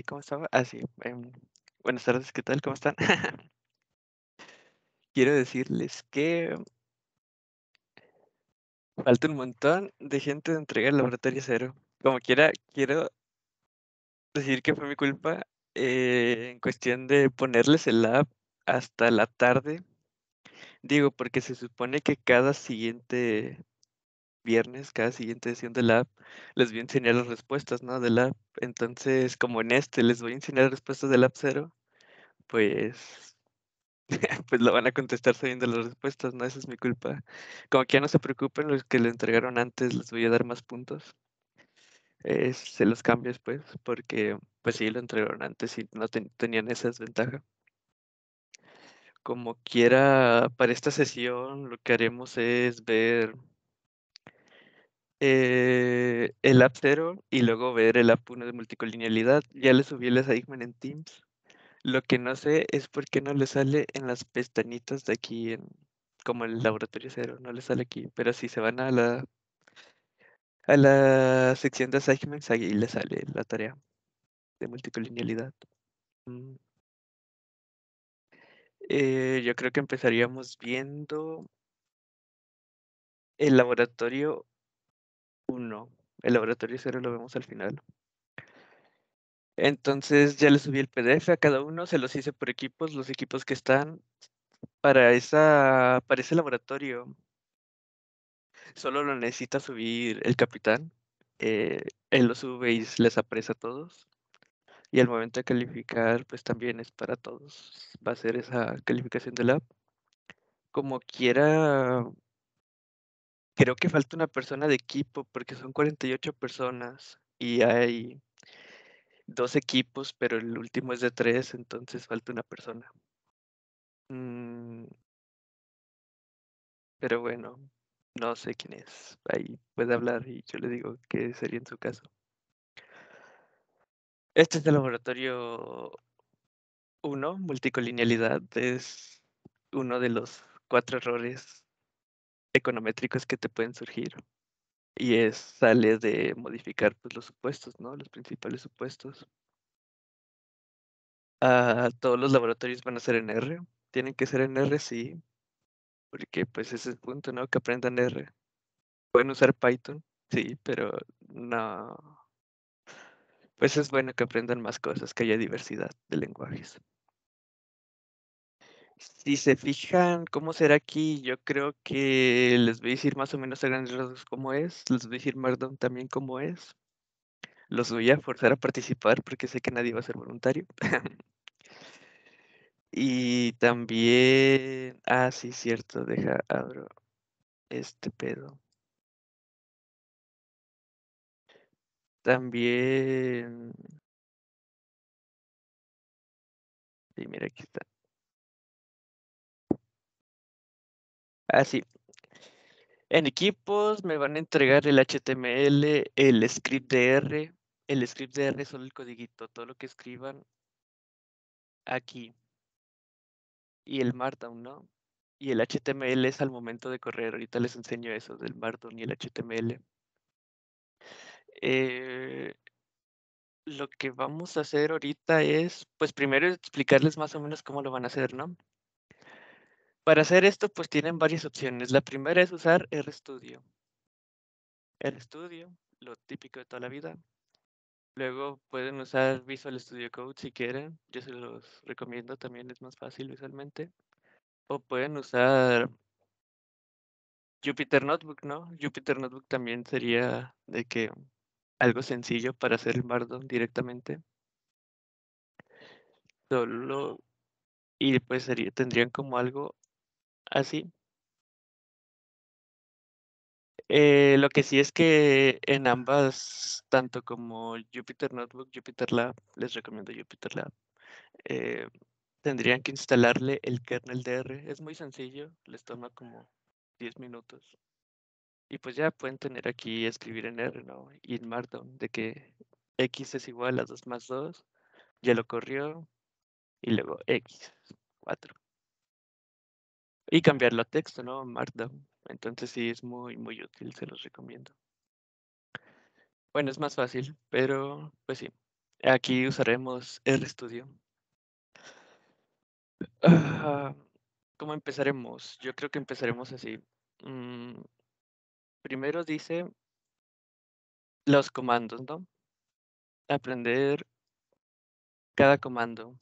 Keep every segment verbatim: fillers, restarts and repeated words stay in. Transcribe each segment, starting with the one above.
¿cómo estaba? Ah, sí, em, buenas tardes, ¿qué tal? ¿Cómo están? Quiero decirles que falta un montón de gente de entregar el laboratorio cero. Como quiera, quiero decir que fue mi culpa, eh, en cuestión de ponerles el lab hasta la tarde. Digo, porque se supone que cada siguiente viernes, cada siguiente sesión del lab, les voy a enseñar las respuestas, ¿no? Del lab. Entonces, como en este les voy a enseñar respuestas del lab cero, pues pues lo van a contestar sabiendo las respuestas, ¿no? Esa es mi culpa. Como que ya no se preocupen, los que lo entregaron antes les voy a dar más puntos. Eh, se los cambio después, porque pues sí lo entregaron antes y no ten- tenían esa desventaja. Como quiera, para esta sesión lo que haremos es ver eh, el app cero y luego ver el app uno de multicolinealidad. Ya le subí el assignment en Teams. Lo que no sé es por qué no le sale en las pestañitas de aquí, en, como el laboratorio cero, no le sale aquí. Pero si se van a la, a la sección de assignments, ahí le sale la tarea de multicolinealidad. Mm, eh, yo creo que empezaríamos viendo el laboratorio uno. El laboratorio cero lo vemos al final. Entonces ya le subí el P D F a cada uno, se los hice por equipos, los equipos que están para esa, para ese laboratorio. Solo lo necesita subir el capitán. eh, él lo sube y les aparece a todos. Y al momento de calificar, pues también es para todos. Va a ser esa calificación del app. Como quiera, creo que falta una persona de equipo porque son cuarenta y ocho personas y hay dos equipos, pero el último es de tres, entonces falta una persona. Mm, pero bueno, no sé quién es. Ahí puede hablar y yo le digo qué sería en su caso. Este es el laboratorio uno, multicolinealidad, es uno de los cuatro errores econométricos que te pueden surgir. Y es, sale de modificar pues, los supuestos, ¿no? Los principales supuestos. Ah, todos los laboratorios van a ser en R. Tienen que ser en R, sí, porque pues ese es el punto, ¿no? Que aprendan R. Pueden usar Python, sí, pero no. Pues es bueno que aprendan más cosas, que haya diversidad de lenguajes. Si se fijan cómo será aquí, yo creo que les voy a decir más o menos a grandes rasgos cómo es. Les voy a decir Markdown también cómo es. Los voy a forzar a participar porque sé que nadie va a ser voluntario. Y también, ah, sí, cierto, deja, abro este pedo. También, sí, mira, aquí está. Ah, sí. En equipos me van a entregar el H T M L, el script de R. El script de R es solo el codiguito, todo lo que escriban aquí. Y el Markdown, ¿no? Y el H T M L es al momento de correr. Ahorita les enseño eso del Markdown y el H T M L. Eh, lo que vamos a hacer ahorita es, pues primero explicarles más o menos cómo lo van a hacer, ¿no? Para hacer esto, pues tienen varias opciones. La primera es usar RStudio. RStudio, lo típico de toda la vida. Luego pueden usar Visual Studio Code si quieren. Yo se los recomiendo, también es más fácil visualmente. O pueden usar Jupyter Notebook, ¿no? Jupyter Notebook también sería de que algo sencillo para hacer el Markdown directamente. Solo, y pues sería, tendrían como algo así. Eh, lo que sí es que en ambas, tanto como Jupyter Notebook, Jupyter Lab, les recomiendo Jupyter Lab, eh, tendrían que instalarle el kernel de R. Es muy sencillo, les toma como diez minutos. Y pues ya pueden tener aquí escribir en R, ¿no? Y en Markdown, de que X es igual a dos más dos, ya lo corrió, y luego X, cuatro. Y cambiarlo a texto, ¿no? Markdown. Entonces sí es muy, muy útil, se los recomiendo. Bueno, es más fácil, pero pues sí. Aquí usaremos RStudio. Ah, ¿cómo empezaremos? Yo creo que empezaremos así. Mm, primero dice los comandos, ¿no? Aprender cada comando.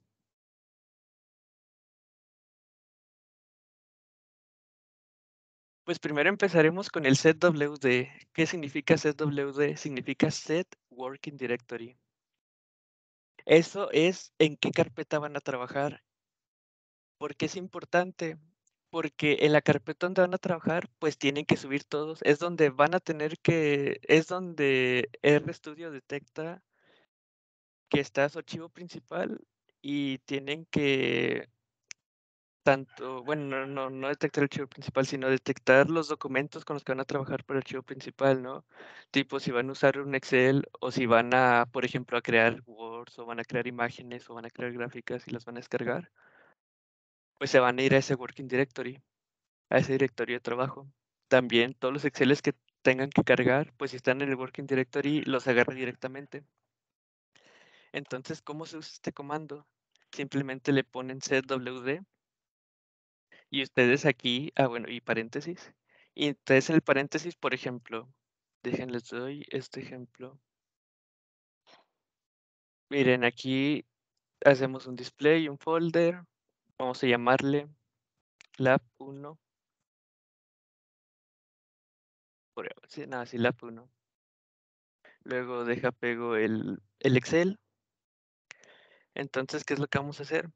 Pues primero empezaremos con el setwd. ¿Qué significa setwd? Significa set working directory. Eso es en qué carpeta van a trabajar. ¿Por qué es importante? Porque en la carpeta donde van a trabajar, pues tienen que subir todos. Es donde van a tener que, es donde RStudio detecta que está su archivo principal y tienen que tanto, bueno, no, no, no detectar el archivo principal, sino detectar los documentos con los que van a trabajar por el archivo principal, ¿no? Tipo, si van a usar un Excel o si van a, por ejemplo, a crear Words o van a crear imágenes o van a crear gráficas y las van a descargar, pues se van a ir a ese working directory, a ese directorio de trabajo. También todos los Exceles que tengan que cargar, pues si están en el working directory, los agarra directamente. Entonces, ¿cómo se usa este comando? Simplemente le ponen setwd y ustedes aquí, ah, bueno, y paréntesis. Y entonces en el paréntesis, por ejemplo, déjenles doy este ejemplo. Miren, aquí hacemos un display, un folder. Vamos a llamarle lab uno. Por, sí, nada, sí, lab uno. Luego deja pego el, el Excel. Entonces, ¿qué es lo que vamos a hacer?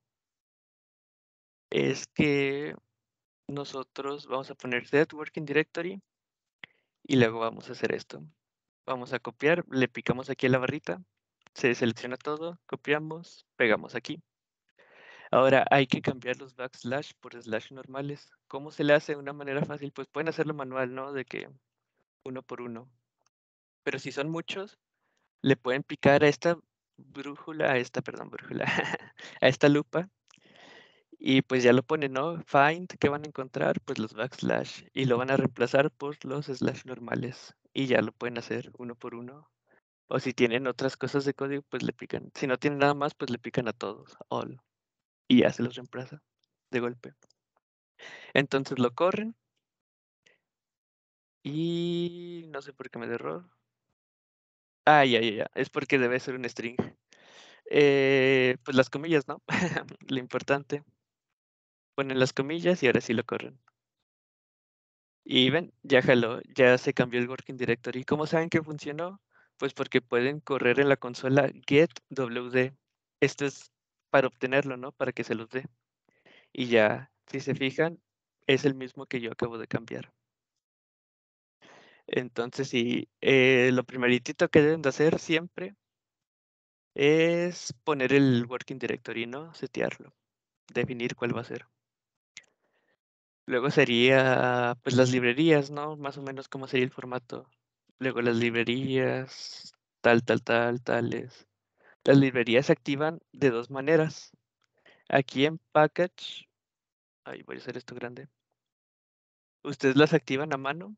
Es que nosotros vamos a poner set working directory y luego vamos a hacer esto. Vamos a copiar, le picamos aquí a la barrita, se selecciona todo, copiamos, pegamos aquí. Ahora hay que cambiar los backslash por slash normales. ¿Cómo se le hace de una manera fácil? Pues pueden hacerlo manual, ¿no? De que uno por uno. Pero si son muchos, le pueden picar a esta brújula, a esta, perdón, brújula, a esta lupa. Y pues ya lo ponen, ¿no? Find, ¿qué van a encontrar? Pues los backslash. Y lo van a reemplazar por los slash normales. Y ya lo pueden hacer uno por uno. O si tienen otras cosas de código, pues le pican. Si no tienen nada más, pues le pican a todos, all. Y ya se los reemplaza de golpe. Entonces lo corren y no sé por qué me da error. Ah, ya, ya, ya. Es porque debe ser un string. Eh, pues las comillas, ¿no? Lo importante. Ponen las comillas y ahora sí lo corren. Y ven, ya jaló, ya se cambió el working directory. ¿Cómo saben que funcionó? Pues porque pueden correr en la consola getwd. Esto es para obtenerlo, ¿no? Para que se los dé. Y ya, si se fijan, es el mismo que yo acabo de cambiar. Entonces, sí, eh, lo primeritito que deben de hacer siempre es poner el working directory, ¿no? Setearlo, definir cuál va a ser. Luego sería, pues, las librerías, ¿no? Más o menos cómo sería el formato. Luego las librerías, tal, tal, tal, tales. Las librerías se activan de dos maneras. Aquí en Package, ay, voy a hacer esto grande. Ustedes las activan a mano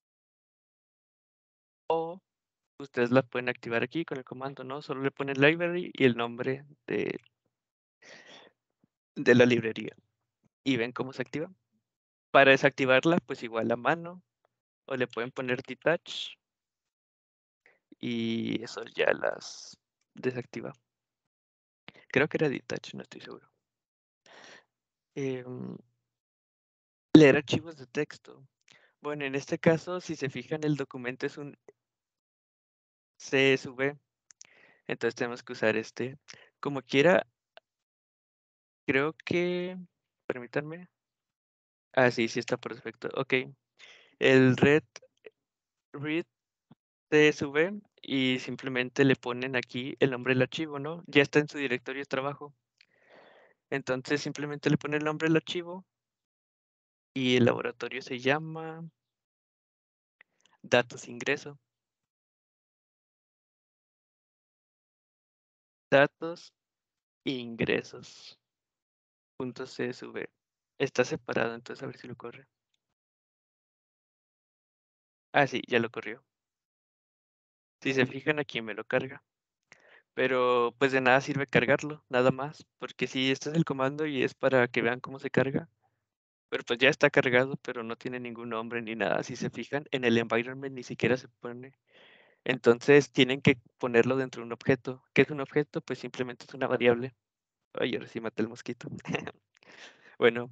o ustedes las pueden activar aquí con el comando, ¿no? Solo le ponen library y el nombre de, de la librería. Y ven cómo se activa. Para desactivarla, pues igual a mano, o le pueden poner detach y eso ya las desactiva. Creo que era detach, no estoy seguro. Em, leer archivos de texto. Bueno, en este caso, si se fijan, el documento es un C S V, entonces tenemos que usar este. Como quiera, creo que, permítanme. Ah, sí, sí está perfecto. Ok, el red read C S V y simplemente le ponen aquí el nombre del archivo, ¿no? Ya está en su directorio de trabajo. Entonces simplemente le ponen el nombre del archivo y el laboratorio se llama datos ingreso. Datos ingresos. Punto .csv. Está separado, entonces a ver si lo corre. Ah, sí, ya lo corrió. Si se fijan aquí me lo carga. pero pues de nada sirve cargarlo, nada más, porque si este es el comando y es para que vean cómo se carga, pero pues ya está cargado, pero no tiene ningún nombre ni nada. Si se fijan, en el environment ni siquiera se pone. Entonces tienen que ponerlo dentro de un objeto. ¿Qué es un objeto? Pues simplemente es una variable. Ay, ahora sí maté el mosquito. Bueno,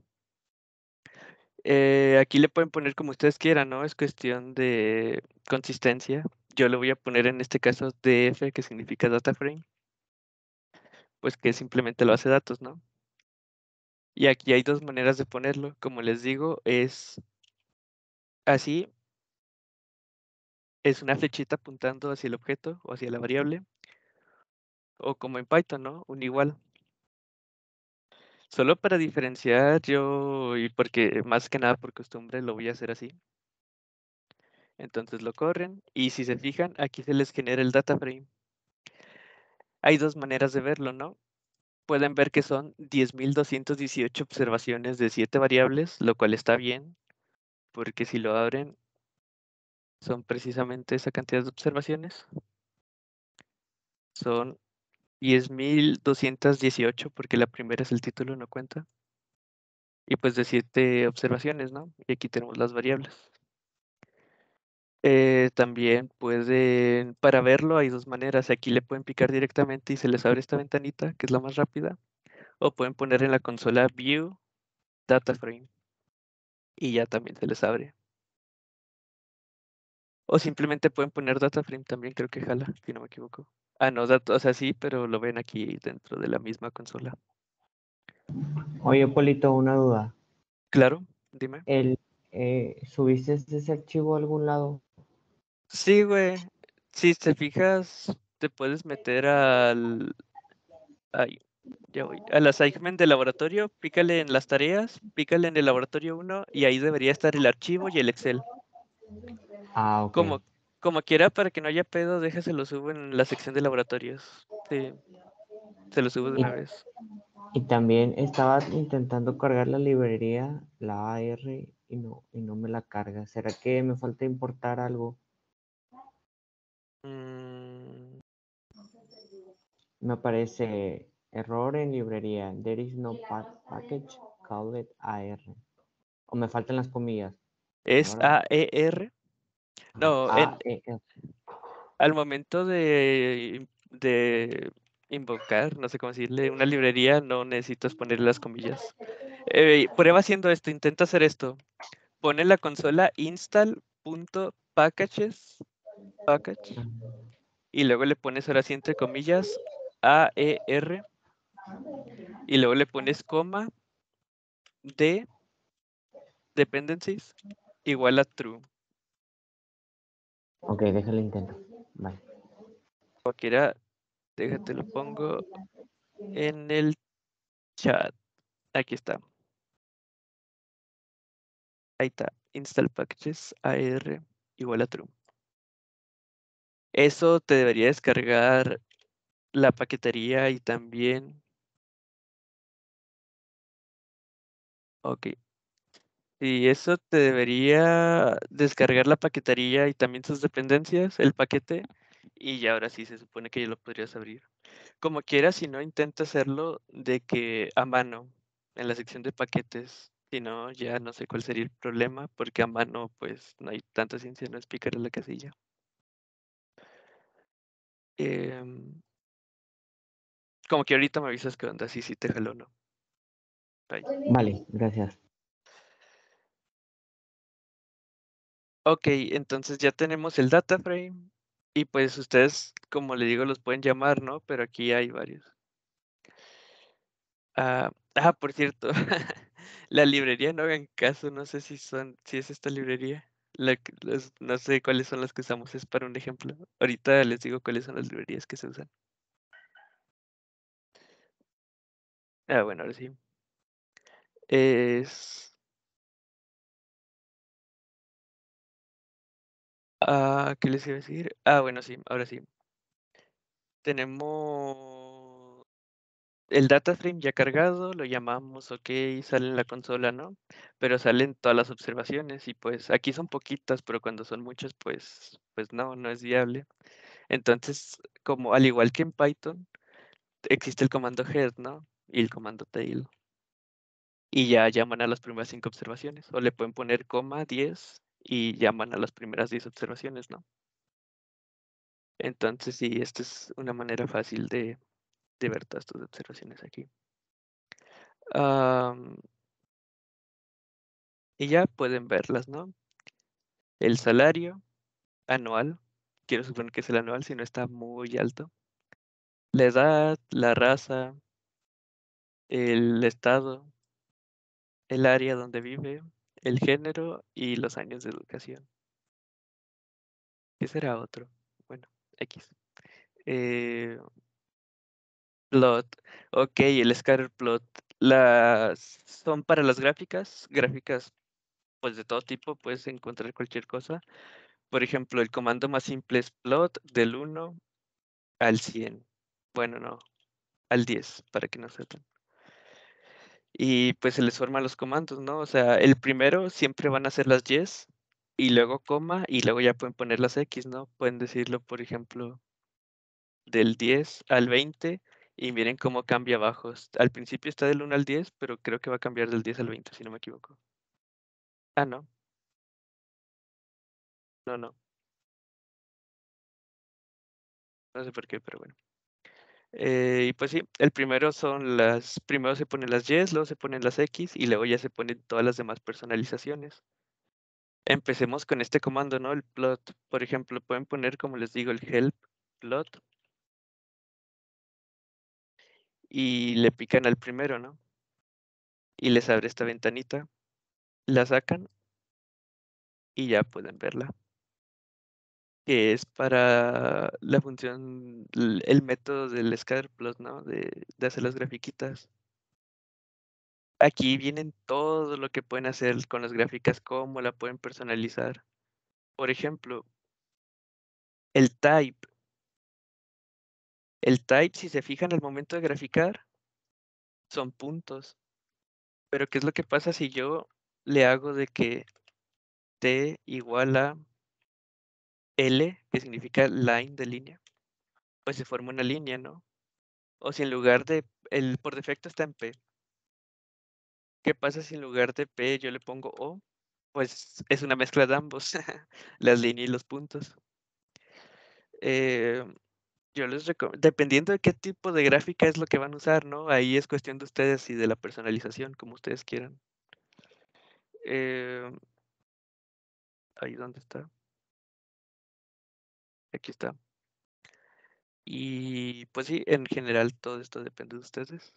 eh, aquí le pueden poner como ustedes quieran, ¿no? Es cuestión de consistencia. Yo le voy a poner en este caso D F, que significa data frame, pues que simplemente lo hace datos, ¿no? Y aquí hay dos maneras de ponerlo. Como les digo, es así, es una flechita apuntando hacia el objeto o hacia la variable, o como en Python, ¿no? Un igual. Solo para diferenciar yo, y porque más que nada por costumbre lo voy a hacer así. Entonces lo corren y si se fijan, aquí se les genera el data frame. Hay dos maneras de verlo, ¿no? Pueden ver que son diez mil doscientas dieciocho observaciones de siete variables, lo cual está bien, porque si lo abren, son precisamente esa cantidad de observaciones. Son diez mil doscientas dieciocho, porque la primera es el título, no cuenta. Y pues de siete observaciones, ¿no? Y aquí tenemos las variables. Eh, también pueden, para verlo hay dos maneras. Aquí le pueden picar directamente y se les abre esta ventanita, que es la más rápida. O pueden poner en la consola View Data Frame y ya también se les abre. O simplemente pueden poner Data Frame también, creo que jala, si no me equivoco. Ah, no, dat- o sea, sí, pero lo ven aquí dentro de la misma consola. Oye, Polito, una duda. Claro, dime. El, eh, ¿subiste ese archivo a algún lado? Sí, güey. Si te fijas, te puedes meter al... Ay, ya voy. A la assignment de laboratorio, pícale en las tareas, pícale en el laboratorio uno y ahí debería estar el archivo y el Excel. Ah, ok. Como, como quiera, para que no haya pedo, déjaselo subo en la sección de laboratorios. Sí, se lo subo de Y, una vez. y también estaba intentando cargar la librería, la A R, y no, y no me la carga. ¿Será que me falta importar algo? Mm, Me aparece error en librería. There is no pa- package called A R. O me faltan las comillas, ¿no, es verdad? A E R. Ajá. No, en, A E R. al momento de, de invocar, no sé cómo decirle, una librería, no necesitas ponerle las comillas. Eh, prueba haciendo esto, intenta hacer esto. Pone en la consola install.packages, package, y luego le pones ahora sí entre comillas A E R, y luego le pones coma de dependencies igual a true. Ok, déjale intento. Vale. Cualquiera, déjate lo pongo en el chat. Aquí está. Ahí está. Install packages A E R igual a true. Eso te debería descargar la paquetería y también. Ok. Y eso te debería descargar la paquetería y también sus dependencias, el paquete, y ya ahora sí se supone que ya lo podrías abrir. Como quieras, si no, intenta hacerlo de que a mano, en la sección de paquetes. Si no, ya no sé cuál sería el problema, porque a mano, pues no hay tanta ciencia, no es picar en la casilla. Em, como que ahorita me avisas que onda, sí, sí te jaló, ¿no? Ahí. Vale, gracias. Ok, entonces ya tenemos el data frame y pues ustedes, como le digo, los pueden llamar, ¿no? Pero aquí hay varios. Ah, ah, por cierto, la librería no hagan caso, no sé si son, si es esta librería. La que- los- no sé cuáles son las que usamos, es para un ejemplo. Ahorita les digo cuáles son las librerías que se usan. Ah, bueno, ahora sí. Es. Ah, ¿qué les iba a decir? Ah, bueno, sí, ahora sí. Tenemos el data frame ya cargado, lo llamamos, ok, sale en la consola, ¿no? Pero salen todas las observaciones y pues aquí son poquitas, pero cuando son muchas, pues, pues no, no es viable. Entonces, como al igual que en Python, existe el comando head, ¿no? Y el comando tail. Y ya llaman a las primeras cinco observaciones. O le pueden poner coma diez y llaman a las primeras diez observaciones, ¿no? Entonces, sí, esta es una manera fácil de, de ver todas tus observaciones aquí. Am, y ya pueden verlas, ¿no? El salario anual, quiero suponer que es el anual, si no está muy alto. La edad, la raza, el estado, el área donde vive, el género y los años de educación. ¿Qué será otro? Bueno, X. Eh, plot. Ok, el scatter plot. Las son para las gráficas, gráficas pues de todo tipo, puedes encontrar cualquier cosa. Por ejemplo, el comando más simple es plot del uno al cien. Bueno, no, al diez, para que no sepan. Y pues se les forman los comandos, ¿no? O sea, el primero siempre van a ser las yes y luego coma y luego ya pueden poner las X, ¿no? Pueden decirlo, por ejemplo, del diez al veinte y miren cómo cambia abajo. Est- Al principio está del uno al diez, pero creo que va a cambiar del diez al veinte, si no me equivoco. Ah, no, no, no, no sé por qué, pero bueno. Eh, y pues sí, el primero son las, primero se ponen las yes, luego se ponen las X y luego ya se ponen todas las demás personalizaciones. Empecemos con este comando, ¿no? El plot. Por ejemplo, pueden poner, como les digo, el help plot y le pican al primero, ¿no? Y les abre esta ventanita, la sacan y ya pueden verla. Que es para la función, l- el método del scatterplot, ¿no? De, de hacer las grafiquitas. Aquí vienen todo lo que pueden hacer con las gráficas, cómo la pueden personalizar. Por ejemplo, el type. El type, si se fijan al momento de graficar, son puntos. Pero ¿qué es lo que pasa si yo le hago de que T igual a L, que significa line de línea? Pues se forma una línea, ¿no? O si en lugar de, el por defecto está en P. ¿Qué pasa si en lugar de P yo le pongo O? Pues es una mezcla de ambos, las líneas y los puntos. Eh, yo les recomiendo, dependiendo de qué tipo de gráfica es lo que van a usar, ¿no? Ahí es cuestión de ustedes y de la personalización, como ustedes quieran. Eh, ahí donde está. Aquí está. Y pues sí, en general todo esto depende de ustedes.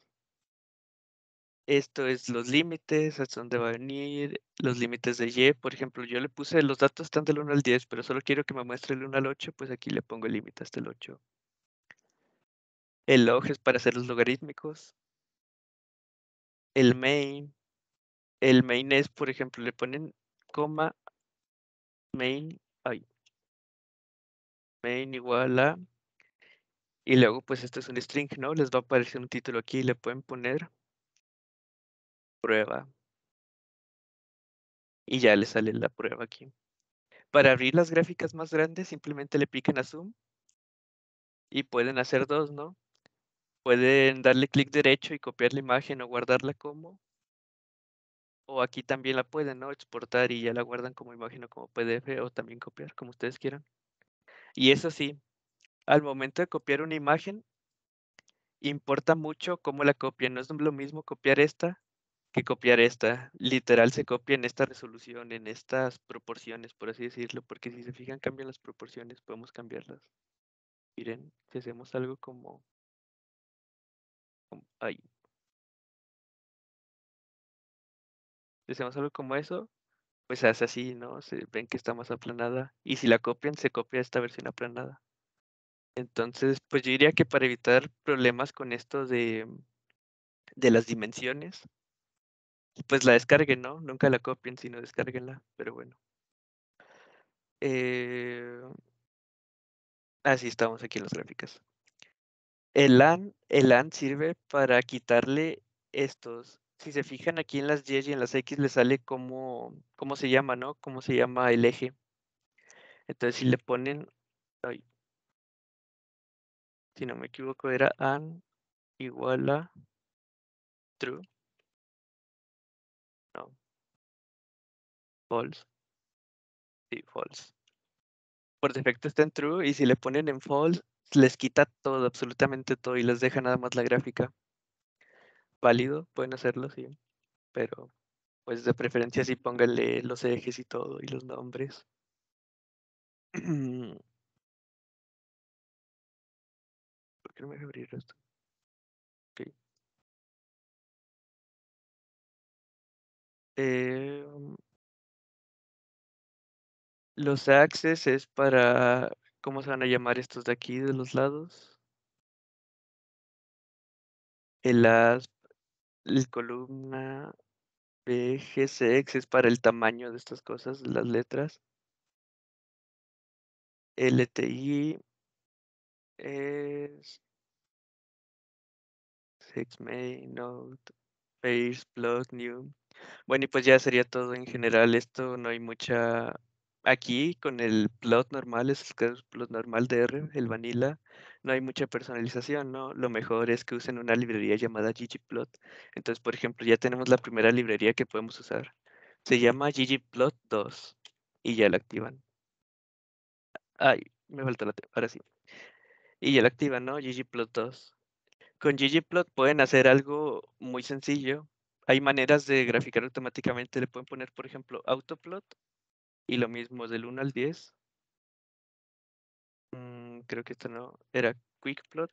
Esto es los límites, hasta dónde va a venir, los límites de Y. Por ejemplo, yo le puse, los datos están del uno al diez, pero solo quiero que me muestre el uno al ocho, pues aquí le pongo el límite hasta el ocho. El log es para hacer los logarítmicos. El main. El main es, por ejemplo, le ponen coma main, ay, main igual a, y luego pues esto es un string, ¿no? Les va a aparecer un título aquí, le pueden poner prueba y ya le sale la prueba aquí. Para abrir las gráficas más grandes, simplemente le pican a zoom y pueden hacer dos, ¿no? Pueden darle clic derecho y copiar la imagen o guardarla como, o aquí también la pueden, ¿no? Exportar y ya la guardan como imagen o como P D F o también copiar, como ustedes quieran. Y eso sí, al momento de copiar una imagen, importa mucho cómo la copian. No es lo mismo copiar esta que copiar esta. Literal se copia en esta resolución, en estas proporciones, por así decirlo, porque si se fijan cambian las proporciones, podemos cambiarlas. Miren, si hacemos algo como, como ahí, si hacemos algo como eso, pues se hace así, ¿no? Se ven que está más aplanada. Y si la copian, se copia esta versión aplanada. Entonces, pues yo diría que para evitar problemas con esto de, de las dimensiones, pues la descarguen, ¿no? Nunca la copien, sino descárguenla, pero bueno. Eh, así estamos aquí en las gráficas. El LAN, el LAN sirve para quitarle estos. Si se fijan aquí en las Y y en las X le sale cómo, cómo se llama, ¿no? Cómo se llama el eje. Entonces si le ponen, ay, si no me equivoco, era an igual a true. No, false. Sí, false. Por defecto está en true y si le ponen en false, les quita todo, absolutamente todo y les deja nada más la gráfica. Válido, pueden hacerlo, sí, pero pues de preferencia sí pónganle los ejes y todo y los nombres. ¿Por qué no me deja abrir esto? Ok. Eh, los axes es para, ¿cómo se van a llamar estos de aquí de los lados? El as, el columna, B, G, C, X es para el tamaño de estas cosas, de las letras. L T I es Six Main, Node, Pairs, Plug, New. Bueno, y pues ya sería todo en general. Esto no hay mucha. Aquí con el plot normal, es el plot normal de R, el vanilla, no hay mucha personalización, ¿no? Lo mejor es que usen una librería llamada ggplot. Entonces, por ejemplo, ya tenemos la primera librería que podemos usar. Se llama ggplot dos y ya la activan. Ay, me falta la T, ahora sí. Y ya la activan, ¿no? ggplot dos. Con ggplot pueden hacer algo muy sencillo. Hay maneras de graficar automáticamente. Le pueden poner, por ejemplo, autoplot y lo mismo del uno al diez. Mm, creo que esto no era quickplot.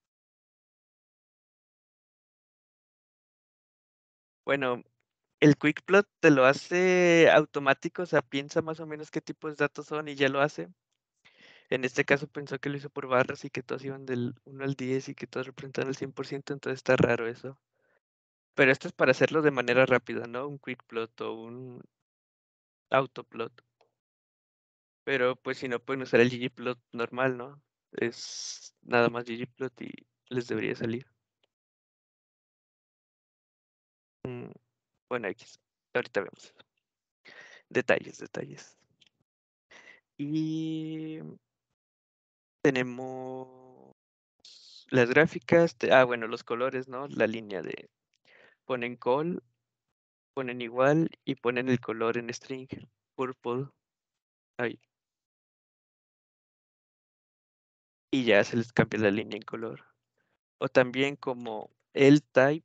Bueno, el quickplot te lo hace automático, o sea, piensa más o menos qué tipos de datos son y ya lo hace. En este caso pensó que lo hizo por barras y que todos iban del uno al diez y que todos representan el cien por ciento, entonces está raro eso. Pero esto es para hacerlo de manera rápida, ¿no? Un quickplot o un autoplot. Pero pues si no pueden usar el ggplot normal, ¿no? Es nada más ggplot y les debería salir. Mm, bueno, X. Ahorita vemos. Detalles, detalles. Y tenemos las gráficas. te- Ah, bueno, los colores, ¿no? La línea de ponen col, ponen igual y ponen el color en string. Purple. Ahí. Y ya se les cambia la línea en color. O también como el type.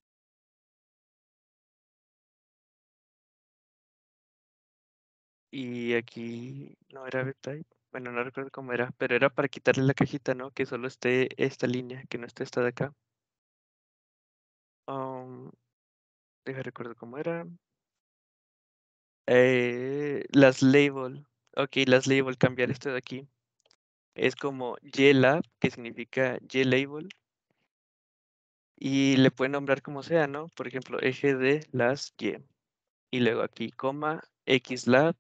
Y aquí no era B-type. Bueno, no recuerdo cómo era, pero era para quitarle la cajita, ¿no? Que solo esté esta línea, que no esté esta de acá. Um, deja recuerdo cómo era. Eh, las label. Ok, las label, cambiar esto de aquí. Es como glab, que significa glabel. Y le pueden nombrar como sea, ¿no? Por ejemplo, eje de las y. Y luego aquí, coma, xlab,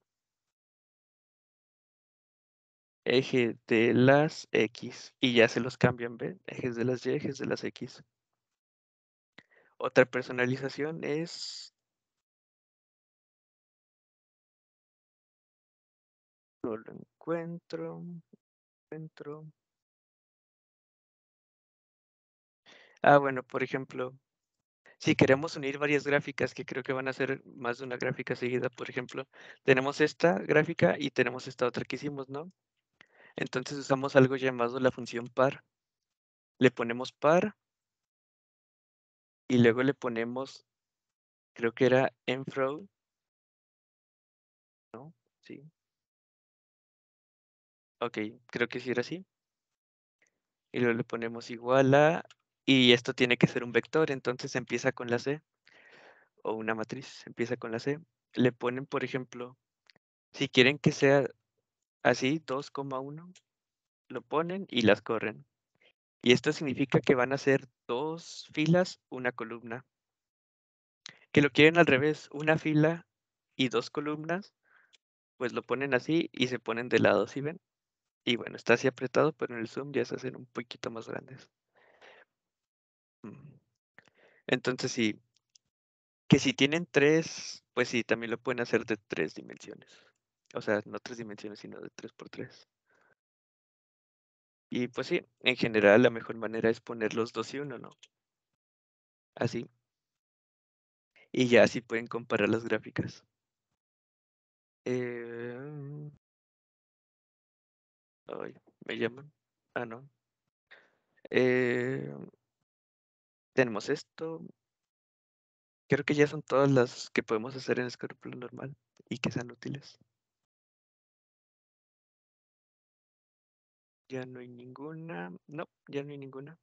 eje de las x. Y ya se los cambian, ¿ven? Ejes de las y, ejes de las x. Otra personalización es. No lo encuentro. Encuentro. Ah, bueno, por ejemplo, si queremos unir varias gráficas, que creo que van a ser más de una gráfica seguida, por ejemplo, tenemos esta gráfica y tenemos esta otra que hicimos, ¿no? Entonces usamos algo llamado la función par. Le ponemos par y luego le ponemos, creo que era enfrow, ¿no? Sí. Ok, creo que sí era así. Y luego le ponemos igual a, y esto tiene que ser un vector, entonces empieza con la C, o una matriz, empieza con la C. Le ponen, por ejemplo, si quieren que sea así, dos coma uno, lo ponen y las corren. Y esto significa que van a ser dos filas, una columna. Que lo quieren al revés, una fila y dos columnas, pues lo ponen así y se ponen de lado, ¿sí ven? Y bueno, está así apretado, pero en el zoom ya se hacen un poquito más grandes. Mm. Entonces sí, que si tienen tres, pues sí, también lo pueden hacer de tres dimensiones. O sea, no tres dimensiones, sino de tres por tres. Y pues sí, en general la mejor manera es poner los dos y uno, ¿no? Así. Y ya así pueden comparar las gráficas. Eh, ay, me llaman. Ah, no. Eh, tenemos esto. Creo que ya son todas las que podemos hacer en Scorpio normal y que sean útiles. Ya no hay ninguna. No, ya no hay ninguna.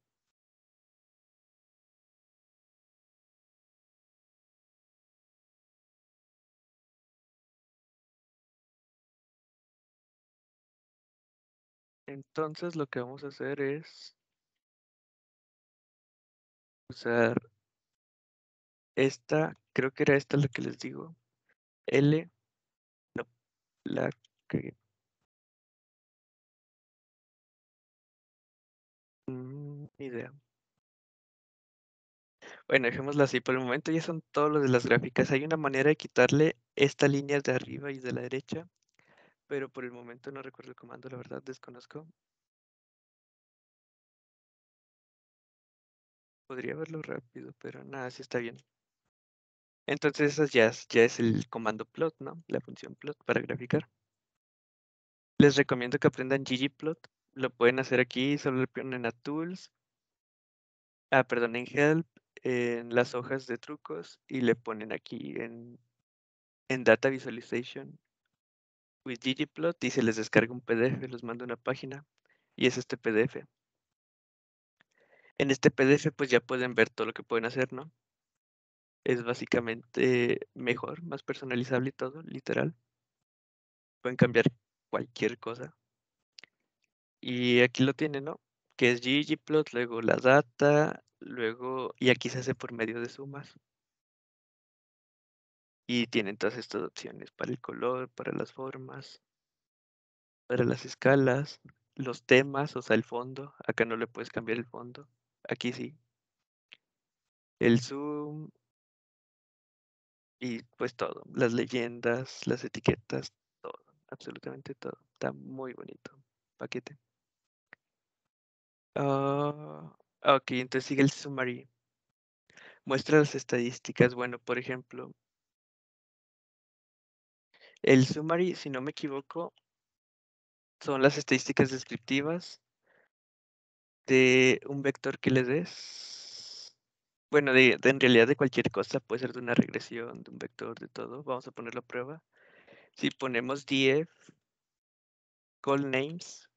Entonces lo que vamos a hacer es usar esta, creo que era esta la que les digo. L, no, la que... mm, ni idea. Bueno, dejémosla así. Por el momento ya son todos los de las gráficas. Hay una manera de quitarle esta línea de arriba y de la derecha, pero por el momento no recuerdo el comando, la verdad, desconozco. Podría verlo rápido, pero nada, sí está bien. Entonces esas ya es, ya es el comando plot, ¿no? La función plot para graficar. Les recomiendo que aprendan ggplot. Lo pueden hacer aquí, solo le ponen a Tools, ah, perdón, en Help, en las hojas de trucos y le ponen aquí en, en Data Visualization with ggplot y se les descarga un P D F, los manda a una página y es este P D F. En este P D F pues ya pueden ver todo lo que pueden hacer, ¿no? Es básicamente mejor, más personalizable y todo, literal. Pueden cambiar cualquier cosa. Y aquí lo tienen, ¿no? Que es ggplot, luego la data, luego, y aquí se hace por medio de sumas. Y tienen todas estas opciones para el color, para las formas, para las escalas, los temas, o sea, el fondo. Acá no le puedes cambiar el fondo. Aquí sí. El zoom y pues todo. Las leyendas, las etiquetas, todo. Absolutamente todo. Está muy bonito. Paquete. Ah, ok, entonces sigue el summary. Muestra las estadísticas. Bueno, por ejemplo, el summary, si no me equivoco, son las estadísticas descriptivas de un vector que le des. Bueno, de, de- en realidad de cualquier cosa, puede ser de una regresión, de un vector, de todo. Vamos a ponerlo a prueba. Si ponemos df call names,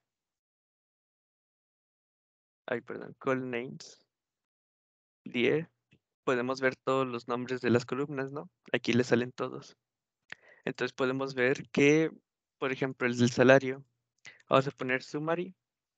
ay, perdón, call names, df, podemos ver todos los nombres de las columnas, ¿no? Aquí le salen todos. Entonces podemos ver que, por ejemplo, el del salario, vamos a poner summary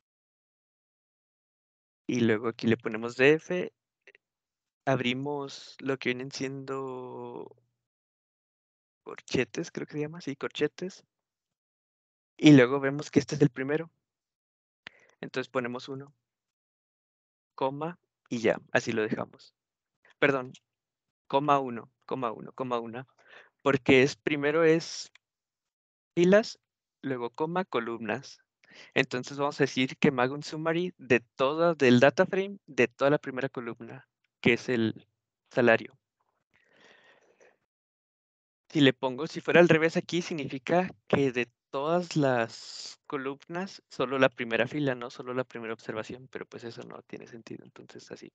y luego aquí le ponemos df, abrimos lo que vienen siendo corchetes, creo que se llama así, corchetes. Y luego vemos que este es el primero. Entonces ponemos uno, coma, y ya, así lo dejamos. Perdón, coma uno, coma uno, coma una. Porque es primero es filas, luego coma, columnas. Entonces vamos a decir que me haga un summary de todo, del data frame, de toda la primera columna, que es el salario. Si le pongo, si fuera al revés aquí, significa que de todas las columnas, solo la primera fila, no solo la primera observación, pero pues eso no tiene sentido, entonces así.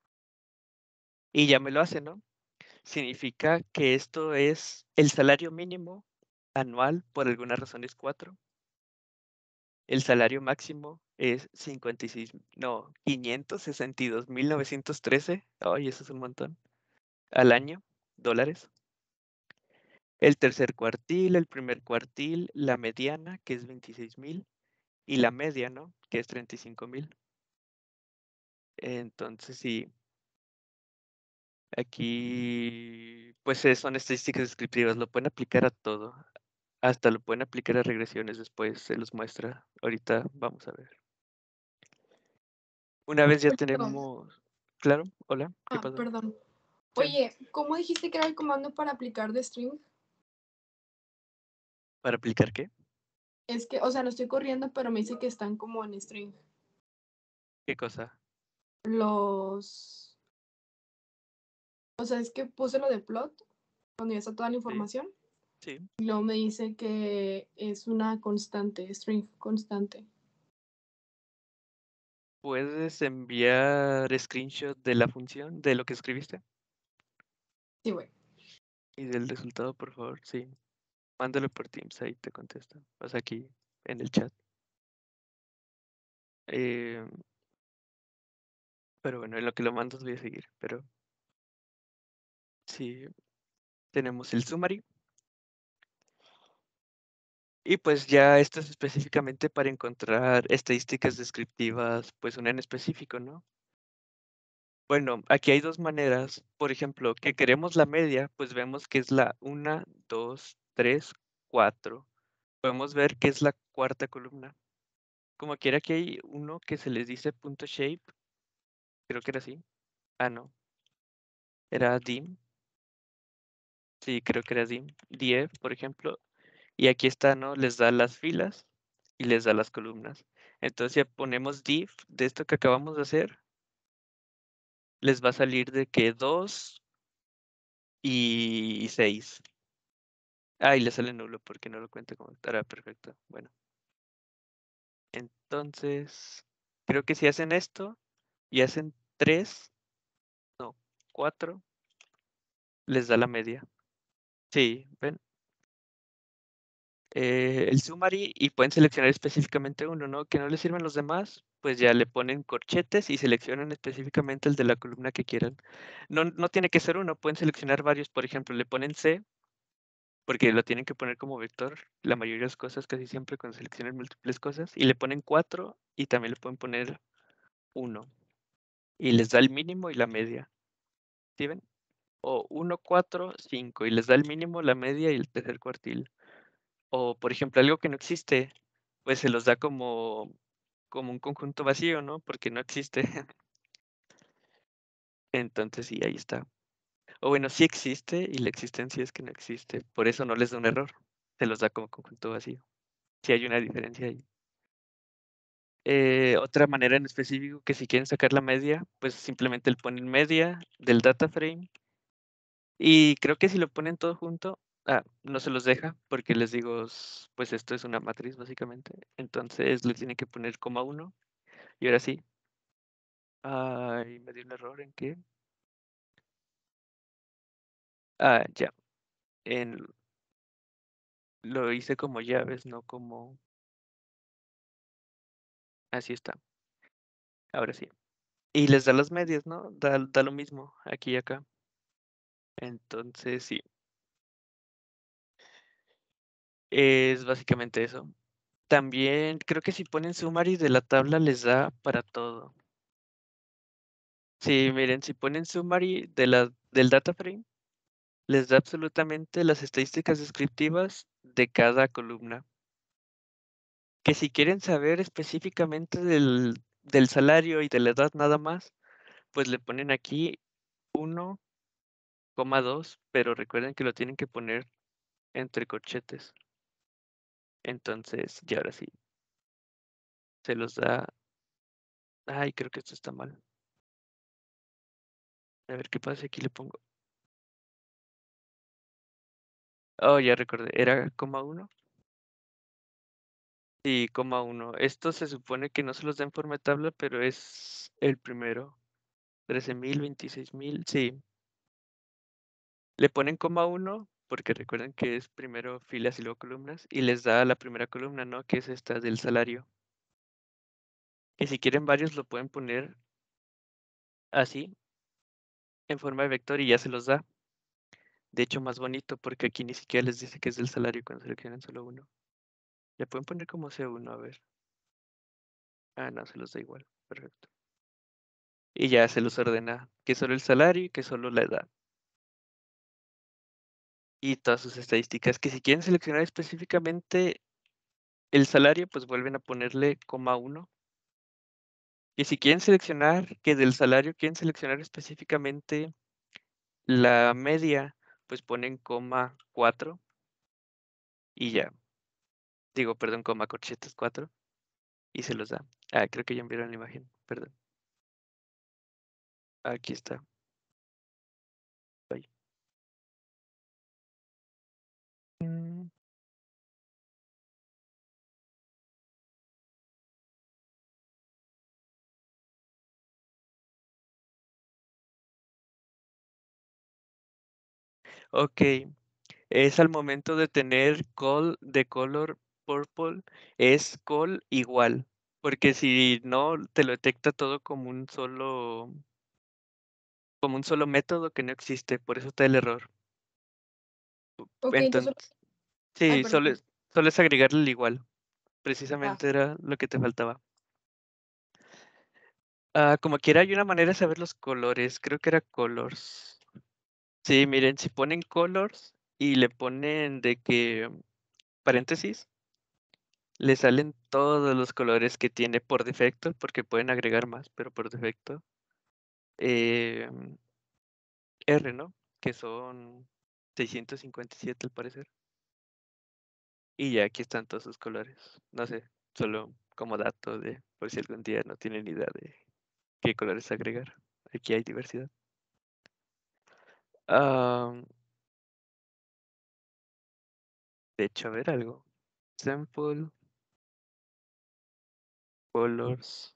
Y ya me lo hace, ¿no? Significa que esto es el salario mínimo anual, por alguna razón es cuatro. El salario máximo es cincuenta y seis, no, quinientos sesenta y dos mil novecientos trece. Ay, eso es un montón. Al año, dólares. El tercer cuartil, el primer cuartil, la mediana, que es veintiséis mil, y la media, ¿no? Que es treinta y cinco mil. Entonces, sí, aquí, pues eh, son estadísticas descriptivas, lo pueden aplicar a todo. Hasta lo pueden aplicar a regresiones después, se los muestra. Ahorita vamos a ver. Una vez ya Perdón. tenemos... Claro, hola, ¿qué Ah, pasó? perdón. Sí. Oye, ¿cómo dijiste que era el comando para aplicar de string? ¿Para aplicar qué? Es que, o sea, lo estoy corriendo, pero me dice que están como en string. ¿Qué cosa? Los... O sea, es que puse lo de plot, cuando ya está toda la Sí, información, sí. y luego me dice que es una constante, string constante. ¿Puedes enviar screenshot de la función, de lo que escribiste? Sí, güey. Y del resultado, por favor, sí. Mándalo por Teams, ahí te contesto. O sea, aquí en el chat. Eh, pero bueno, en lo que lo mandas voy a seguir. Pero sí, tenemos el summary. Y pues ya esto es específicamente para encontrar estadísticas descriptivas, pues una en específico, ¿no? Bueno, aquí hay dos maneras. Por ejemplo, que queremos la media, pues vemos que es la uno, dos, tres, cuatro. Podemos ver que es la cuarta columna. Como quiera que hay uno que se les dice punto shape, creo que era así. Ah, no, era dim. Sí, creo que era dim. dief, por ejemplo. Y aquí está, ¿no? Les da las filas y les da las columnas. Entonces, si ponemos div de esto que acabamos de hacer, les va a salir de que dos y seis. Ah, y le sale nulo porque no lo cuenta como estará perfecto. Bueno, entonces, creo que si hacen esto y hacen tres, no, cuatro, les da la media. Sí, ven. Eh, el summary y pueden seleccionar específicamente uno, ¿no? Que no les sirven los demás, pues ya le ponen corchetes y seleccionan específicamente el de la columna que quieran. No, no tiene que ser uno, pueden seleccionar varios, por ejemplo, le ponen C, porque lo tienen que poner como vector, la mayoría de las cosas, casi siempre cuando seleccionan múltiples cosas, y le ponen cuatro y también le pueden poner uno, y les da el mínimo y la media, ¿sí ven? O uno, cuatro, cinco, y les da el mínimo, la media y el tercer cuartil. O, por ejemplo, algo que no existe, pues se los da como, como un conjunto vacío, ¿no? Porque no existe. Entonces, sí, ahí está. O bueno, sí existe y la existencia es que no existe. Por eso no les da un error. Se los da como conjunto vacío. Sí hay una diferencia ahí. Eh, otra manera en específico que si quieren sacar la media, pues simplemente le ponen media del data frame. Y creo que si lo ponen todo junto, ah, no se los deja porque les digo, s- pues esto es una matriz básicamente. Entonces le tienen que poner coma uno. Y ahora sí. Ay, me dio un error en qué. Ah, ya. En, lo hice como llaves, no como. Así está. Ahora sí. Y les da las medias, ¿no? Da, da lo mismo aquí y acá. Entonces, sí. Es básicamente eso. También creo que si ponen summary de la tabla les da para todo. Sí, miren, si ponen summary de la, del data frame, les da absolutamente las estadísticas descriptivas de cada columna. Que si quieren saber específicamente del, del salario y de la edad nada más, pues le ponen aquí uno coma dos, pero recuerden que lo tienen que poner entre corchetes. Entonces, ya ahora sí, se los da. Ay, creo que esto está mal. A ver qué pasa si aquí le pongo. Oh, ya recordé, era coma uno. Sí, coma uno. Esto se supone que no se los da en forma de tabla, pero es el primero. trece mil, veintiséis mil, sí. Le ponen coma uno porque recuerden que es primero filas y luego columnas y les da la primera columna, ¿no? Que es esta del salario. Y si quieren varios lo pueden poner así, en forma de vector y ya se los da. De hecho, más bonito porque aquí ni siquiera les dice que es del salario cuando seleccionan solo uno. Le pueden poner como C uno, a ver. Ah, no, se los da igual. Perfecto. Y ya se los ordena que solo el salario y que solo la edad. Y todas sus estadísticas. Que si quieren seleccionar específicamente el salario, pues vuelven a ponerle coma uno. Y si quieren seleccionar que del salario quieren seleccionar específicamente la media, pues ponen coma cuatro y ya. Digo, perdón, coma corchetes cuatro y se los da. Ah, creo que ya enviaron la imagen, perdón. Aquí está. Ahí. Mm, Ok, es al momento de tener call de color purple, es call igual, porque si no te lo detecta todo como un solo, como un solo método que no existe, por eso está el error. Ok, entonces. Entonces, Ay, sí, perdón. solo es, solo es agregarle el igual. Va. Precisamente era lo que te faltaba. Ah, como quiera, hay una manera de saber los colores. Creo que era colors. Sí, miren, si ponen colors y le ponen de que paréntesis, le salen todos los colores que tiene por defecto, porque pueden agregar más, pero por defecto. em, R, ¿no? Que son seiscientos cincuenta y siete al parecer. Y ya aquí están todos sus colores. No sé, solo como dato de por si algún día no tienen idea de qué colores agregar. Aquí hay diversidad. Am, de hecho, a ver algo. Sample, colors.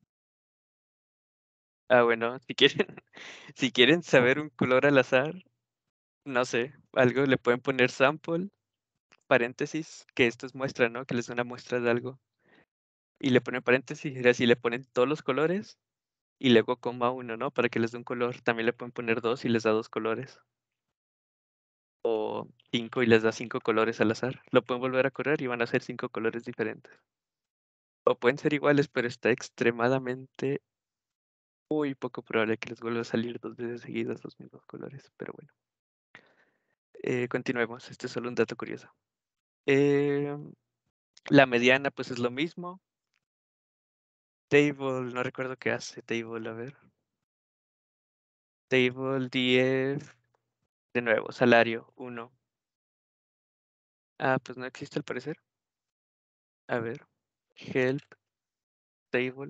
Ah, bueno, si quieren, si quieren saber un color al azar, no sé, algo le pueden poner sample, paréntesis, que esto es muestra, ¿no? Que les da una muestra de algo. Y le ponen paréntesis, y así le ponen todos los colores y luego coma uno, ¿no? Para que les dé un color. También le pueden poner dos y les da dos colores. O cinco y les da cinco colores al azar. Lo pueden volver a correr y van a ser cinco colores diferentes. O pueden ser iguales, pero está extremadamente muy poco probable que les vuelva a salir dos veces seguidas los mismos colores. Pero bueno. Eh, continuemos. Este es solo un dato curioso. Eh, la mediana, pues es lo mismo. Table, no recuerdo qué hace table, a ver. Table diez, de nuevo, salario uno. Ah, pues no existe al parecer. A ver, help, table.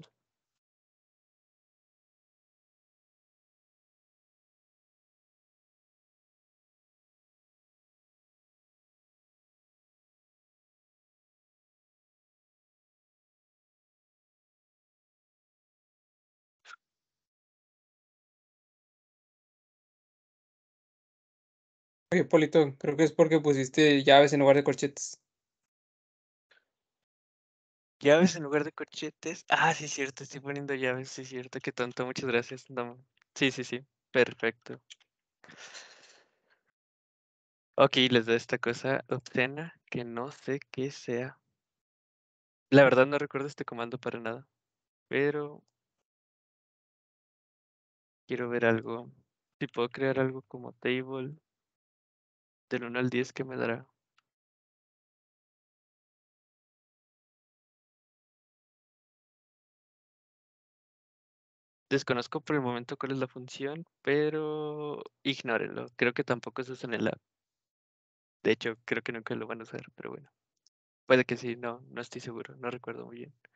Oye, Polito, creo que es porque pusiste llaves en lugar de corchetes. Llaves en lugar de corchetes. Ah, sí, es cierto, estoy poniendo llaves, sí, es cierto, qué tonto, muchas gracias. No. Sí, sí, sí, perfecto. Ok, les doy esta cosa obscena que no sé qué sea. La verdad no recuerdo este comando para nada, pero quiero ver algo. Si puedo crear algo como table del uno al diez, ¿qué me dará? Desconozco por el momento cuál es la función, pero ignórenlo. Creo que tampoco se usa en el app. De hecho, creo que nunca lo van a usar, pero bueno. Puede que sí, no, no estoy seguro, no recuerdo muy bien.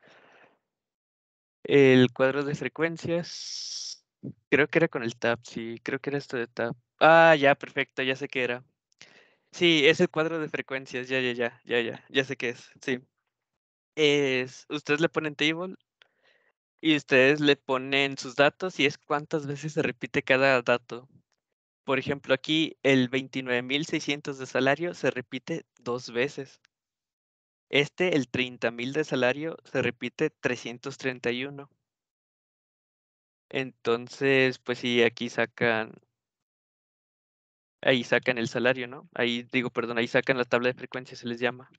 El cuadro de frecuencias, creo que era con el tab, sí, creo que era esto de tab. Ah, ya, perfecto, ya sé qué era. Sí, es el cuadro de frecuencias, ya, ya, ya, ya, ya, ya sé qué es, sí. Es, ustedes le ponen table y ustedes le ponen sus datos y es cuántas veces se repite cada dato. Por ejemplo, aquí el veintinueve mil seiscientos de salario se repite dos veces. Este, el treinta mil de salario, se repite trescientos treinta y uno. Entonces, pues sí, aquí sacan, ahí sacan el salario, ¿no? Ahí digo, perdón, ahí sacan la tabla de frecuencias, se les llama.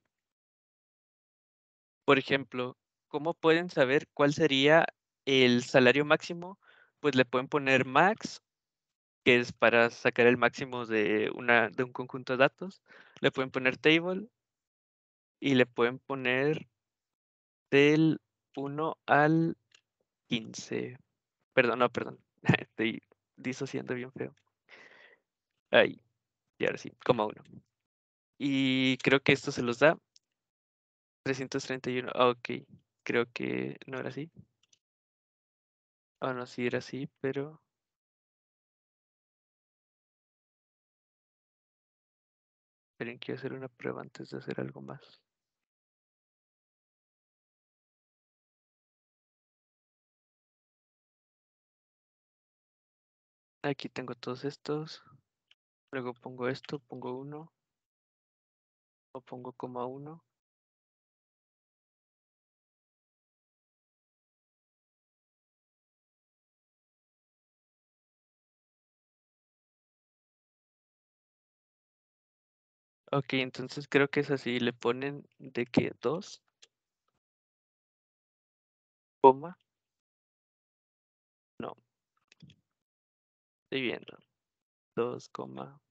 Por ejemplo, ¿cómo pueden saber cuál sería el salario máximo? Pues le pueden poner max, que es para sacar el máximo de una, de un conjunto de datos. Le pueden poner table y le pueden poner del uno al quince. Perdón, no, perdón. Estoy disociando bien feo. Ahí, y ahora sí, coma uno. Y creo que esto se los da trescientos treinta y uno. Ah, ok, creo que no era así. Ah, no, sí era así, pero Esperen, quiero hacer una prueba antes de hacer algo más. Aquí tengo todos estos. Luego pongo esto, pongo uno. O pongo coma uno. Ok, entonces creo que es así. Le ponen de que dos, coma. No. Estoy viendo. dos, coma.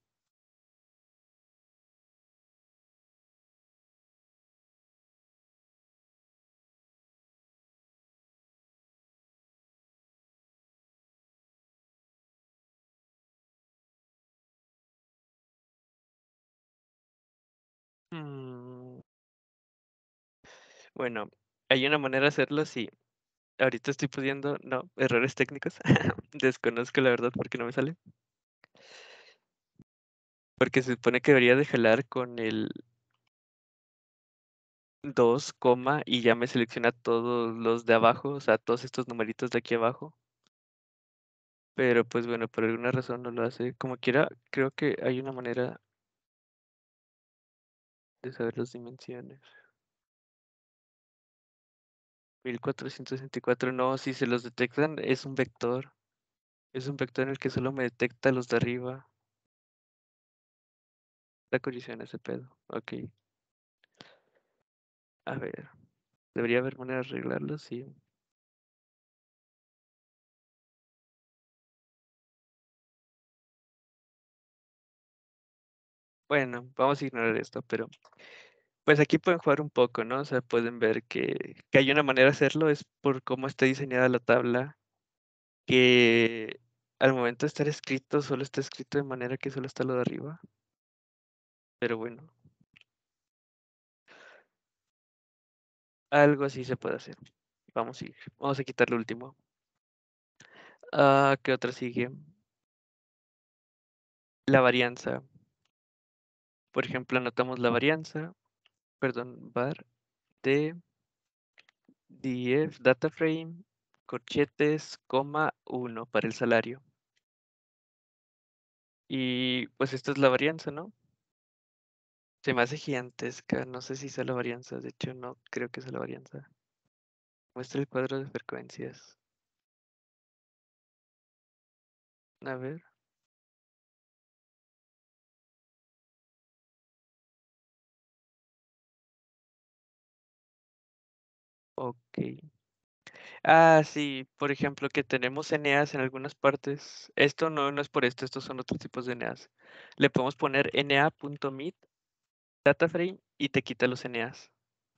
Mm, Bueno, hay una manera de hacerlo, sí. Ahorita estoy pudiendo, no, errores técnicos. Desconozco la verdad porque no me sale. Porque se supone que debería de jalar con el dos, coma, y ya me selecciona todos los de abajo, o sea, todos estos numeritos de aquí abajo. Pero pues bueno, por alguna razón no lo hace. Como quiera, creo que hay una manera de saber las dimensiones. mil cuatrocientos sesenta y cuatro, no, si se los detectan, es un vector. Es un vector en el que solo me detecta los de arriba. La colisión ese pedo. Ok. A ver. Debería haber manera de arreglarlo, sí. Bueno, vamos a ignorar esto, pero pues aquí pueden jugar un poco, ¿no? O sea, pueden ver que, que hay una manera de hacerlo, es por cómo está diseñada la tabla, que al momento de estar escrito, solo está escrito de manera que solo está lo de arriba. Pero bueno, algo así se puede hacer. Vamos a ir, vamos a quitar lo último. Ah, ¿qué otra sigue? La varianza. Por ejemplo, anotamos la varianza, perdón, var de df data frame, corchetes, coma, uno para el salario. Y pues esta es la varianza, ¿no? Se me hace gigantesca, no sé si sea la varianza, de hecho no creo que sea la varianza. Muestra el cuadro de frecuencias. A ver, ok. Ah, sí, por ejemplo, que tenemos N As en algunas partes. Esto no, no es por esto, estos son otros tipos de N As. Le podemos poner na.meet dataframe y te quita los N As.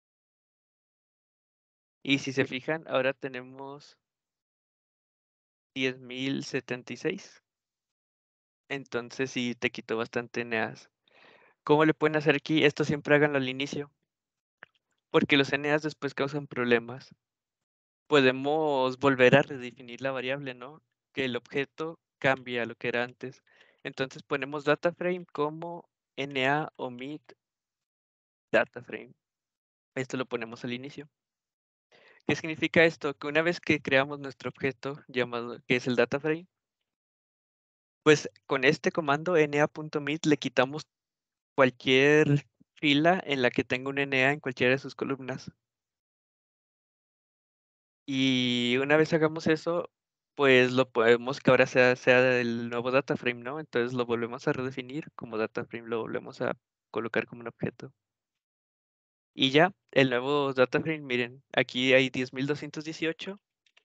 Y si se fijan, ahora tenemos diez mil setenta y seis. Entonces sí te quitó bastante N As. ¿Cómo le pueden hacer aquí? Esto siempre háganlo al inicio, porque los N As después causan problemas. Podemos volver a redefinir la variable, ¿no? Que el objeto cambia a lo que era antes. Entonces ponemos dataframe como na o meet dataframe. Esto lo ponemos al inicio. ¿Qué significa esto? Que una vez que creamos nuestro objeto llamado, que es el dataframe, pues con este comando na.meet le quitamos cualquier fila en la que tenga un na en cualquiera de sus columnas. Y una vez hagamos eso, pues lo podemos que ahora sea, sea el nuevo data frame, ¿no? Entonces lo volvemos a redefinir como data frame, lo volvemos a colocar como un objeto. Y ya, el nuevo data frame, miren, aquí hay diez mil doscientos dieciocho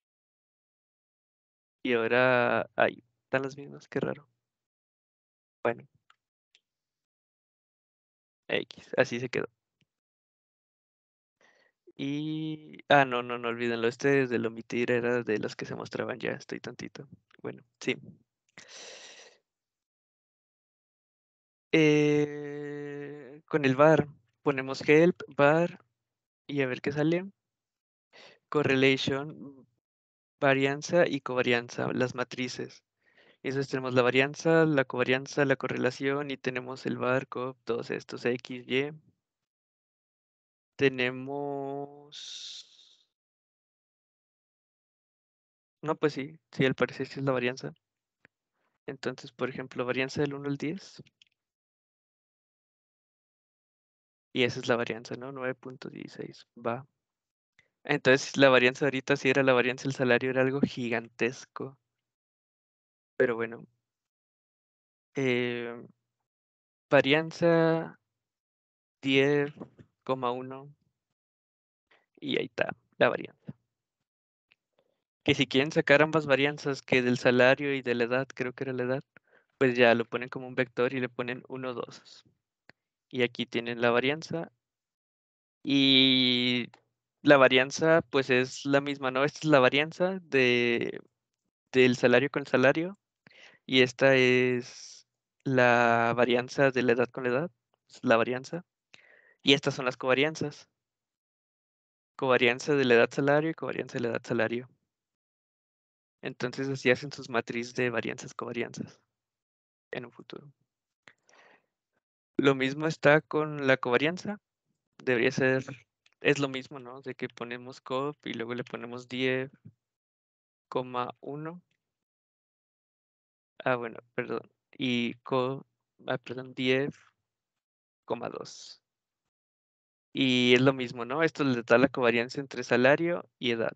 y ahora hay, están las mismas, qué raro. Bueno, X, así se quedó. Y, ah, no, no, no olvídenlo, este del omitir era de los que se mostraban ya, estoy tantito. Bueno, sí. Eh, con el var ponemos help, var y a ver qué sale. Correlation, varianza y covarianza, las matrices. Y entonces tenemos la varianza, la covarianza, la correlación y tenemos el barco, todos estos X, Y. Tenemos... No, pues sí, sí, al parecer sí es la varianza. Entonces, por ejemplo, varianza del uno al diez. Y esa es la varianza, ¿no? nueve punto dieciséis. Va. Entonces, la varianza ahorita sí era la varianza del salario, era algo gigantesco. Pero bueno. Eh, varianza diez coma uno. Y ahí está, la varianza. Que si quieren sacar ambas varianzas, que del salario y de la edad, creo que era la edad, pues ya lo ponen como un vector y le ponen uno, dos. Y aquí tienen la varianza. Y la varianza, pues es la misma, ¿no? Esta es la varianza de, del salario con el salario. Y esta es la varianza de la edad con la edad. Es la varianza. Y estas son las covarianzas. Covarianza de la edad salario y covarianza de la edad salario. Entonces así hacen sus matrices de varianzas covarianzas en un futuro. Lo mismo está con la covarianza. Debería ser, es lo mismo, ¿no? De que ponemos cov y luego le ponemos diez coma uno. Ah, bueno, perdón. Y co, ah, perdón, diez coma dos. Y es lo mismo, ¿no? Esto le da la covarianza entre salario y edad.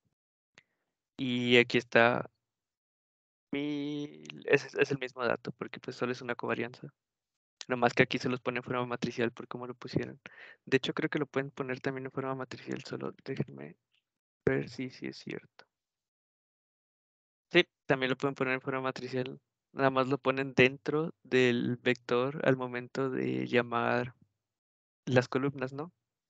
Y aquí está mi... Es, es el mismo dato, porque pues solo es una covarianza. Nomás que aquí se los pone en forma matricial por cómo lo pusieron. De hecho, creo que lo pueden poner también en forma matricial, solo déjenme ver si sí es cierto. Sí, también lo pueden poner en forma matricial. Nada más lo ponen dentro del vector al momento de llamar las columnas, ¿no?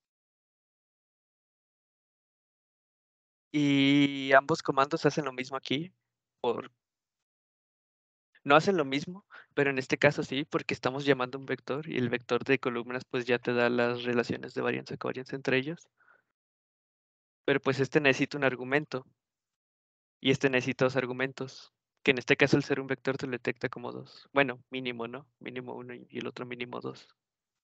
Y ambos comandos hacen lo mismo aquí. Por... No hacen lo mismo, pero en este caso sí, porque estamos llamando un vector y el vector de columnas pues ya te da las relaciones de varianza y covarianza entre ellos. Pero pues este necesita un argumento y este necesita dos argumentos, que en este caso al ser un vector te lo detecta como dos. Bueno, mínimo, ¿no? Mínimo uno y el otro mínimo dos.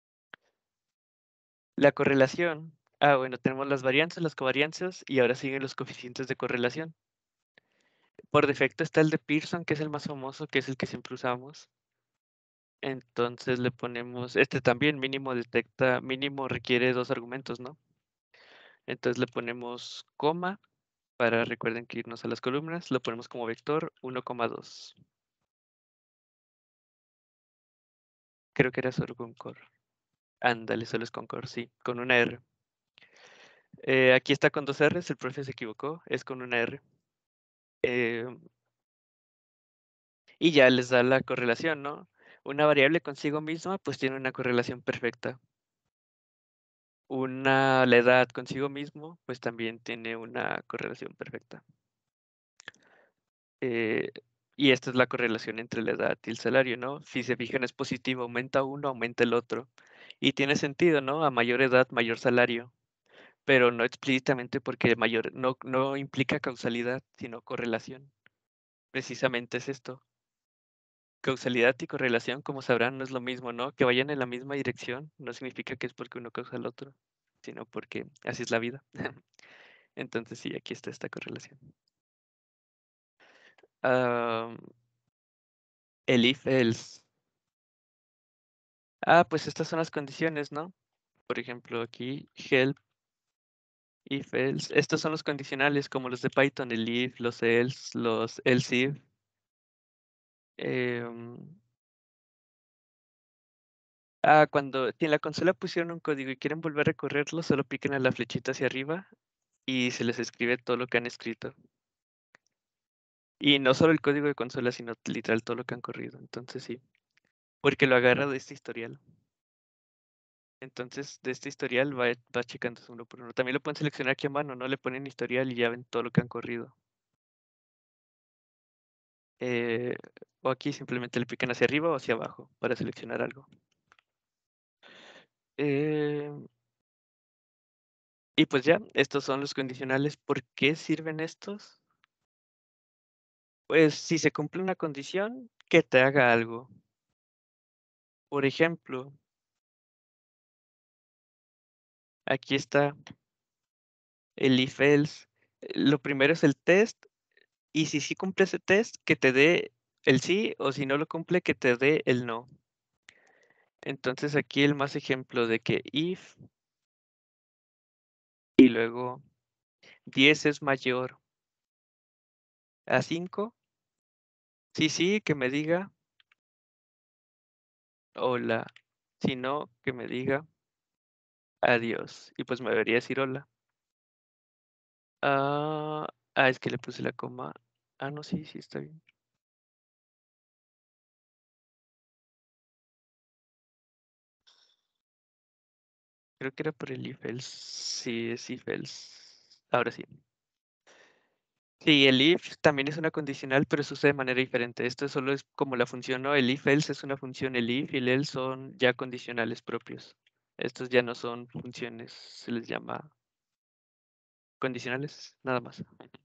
La correlación. Ah, bueno, tenemos las varianzas, las covarianzas y ahora siguen los coeficientes de correlación. Por defecto está el de Pearson, que es el más famoso, que es el que siempre usamos. Entonces le ponemos, este también mínimo detecta, mínimo requiere dos argumentos, ¿no? Entonces le ponemos coma, para recuerden que irnos a las columnas, lo ponemos como vector uno coma dos. Creo que era solo con cor. Ándale, solo es con cor, sí, con una R. Eh, aquí está con dos R's, el profe se equivocó, es con una R. Eh, y ya les da la correlación, ¿no? Una variable consigo misma, pues tiene una correlación perfecta. Una, la edad consigo mismo, pues también tiene una correlación perfecta. Eh, y esta es la correlación entre la edad y el salario, ¿no? Si se fijan es positivo, aumenta uno, aumenta el otro. Y tiene sentido, ¿no? A mayor edad, mayor salario. Pero no explícitamente porque mayor, no, no implica causalidad, sino correlación. Precisamente es esto. Causalidad y correlación, como sabrán, no es lo mismo, ¿no? Que vayan en la misma dirección no significa que es porque uno causa al otro, sino porque así es la vida. Entonces sí, aquí está esta correlación. Ah, el if else. Ah, pues estas son las condiciones, ¿no? Por ejemplo, aquí help, if else. Estos son los condicionales como los de Python, el if, los else, los else if. Em, ah, cuando si en la consola pusieron un código y quieren volver a recorrerlo, solo piquen a la flechita hacia arriba y se les escribe todo lo que han escrito. Y no solo el código de consola, sino literal todo lo que han corrido. Entonces sí, porque lo agarra de este historial. Entonces, de este historial va, va checando uno por uno. También lo pueden seleccionar aquí a mano, no le ponen historial y ya ven todo lo que han corrido. Eh, o aquí simplemente le pican hacia arriba o hacia abajo para seleccionar algo. Eh, y pues ya, estos son los condicionales. ¿Por qué sirven estos? Pues si se cumple una condición, que te haga algo. Por ejemplo, aquí está el if else. Lo primero es el test, y si sí cumple ese test, que te dé el sí, o si no lo cumple, que te dé el no. Entonces aquí el más ejemplo de que if y luego diez es mayor a cinco. Sí, sí, que me diga hola. Si no, que me diga adiós. Y pues me debería decir hola. Ah, ah, es que le puse la coma. Ah, no, sí, sí, está bien. Creo que era por el if else. Sí, es if else. Ahora sí. Sí, el if también es una condicional, pero se usa de manera diferente. Esto solo es como la función, ¿no? El if else es una función, el if y el else son ya condicionales propios. Estos ya no son funciones, se les llama condicionales, nada más.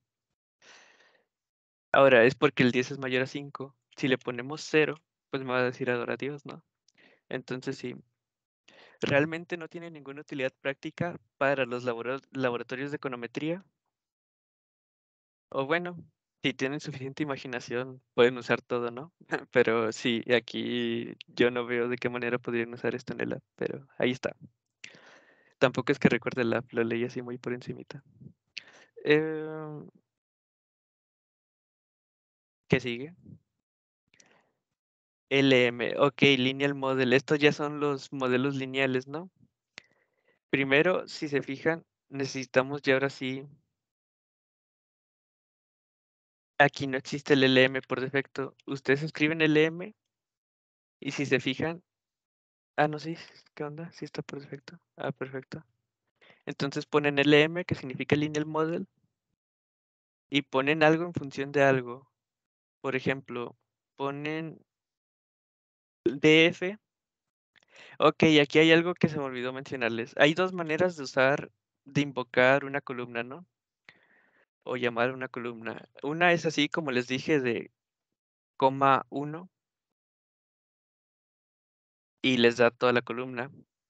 Ahora, es porque el diez es mayor a cinco. Si le ponemos cero, pues me va a decir adora a Dios, ¿no? Entonces sí, realmente no tiene ninguna utilidad práctica para los labora- laboratorios de econometría. O bueno, si tienen suficiente imaginación, pueden usar todo, ¿no? Pero sí, aquí yo no veo de qué manera podrían usar esto en el app, pero ahí está. Tampoco es que recuerde el app, lo leí así muy por encimita. Eh, ¿Qué sigue? L M, ok, lineal model. Estos ya son los modelos lineales, ¿no? Primero, si se fijan, necesitamos ya ahora sí. Aquí no existe el L M por defecto. Ustedes escriben L M y si se fijan. Ah, no, sí, ¿qué onda? Sí está por defecto. Ah, perfecto. Entonces ponen L M, que significa lineal model, y ponen algo en función de algo. Por ejemplo, ponen D F. Ok, aquí hay algo que se me olvidó mencionarles. Hay dos maneras de usar, de invocar una columna, ¿no? O llamar una columna. Una es así, como les dije, de coma uno y les da toda la columna.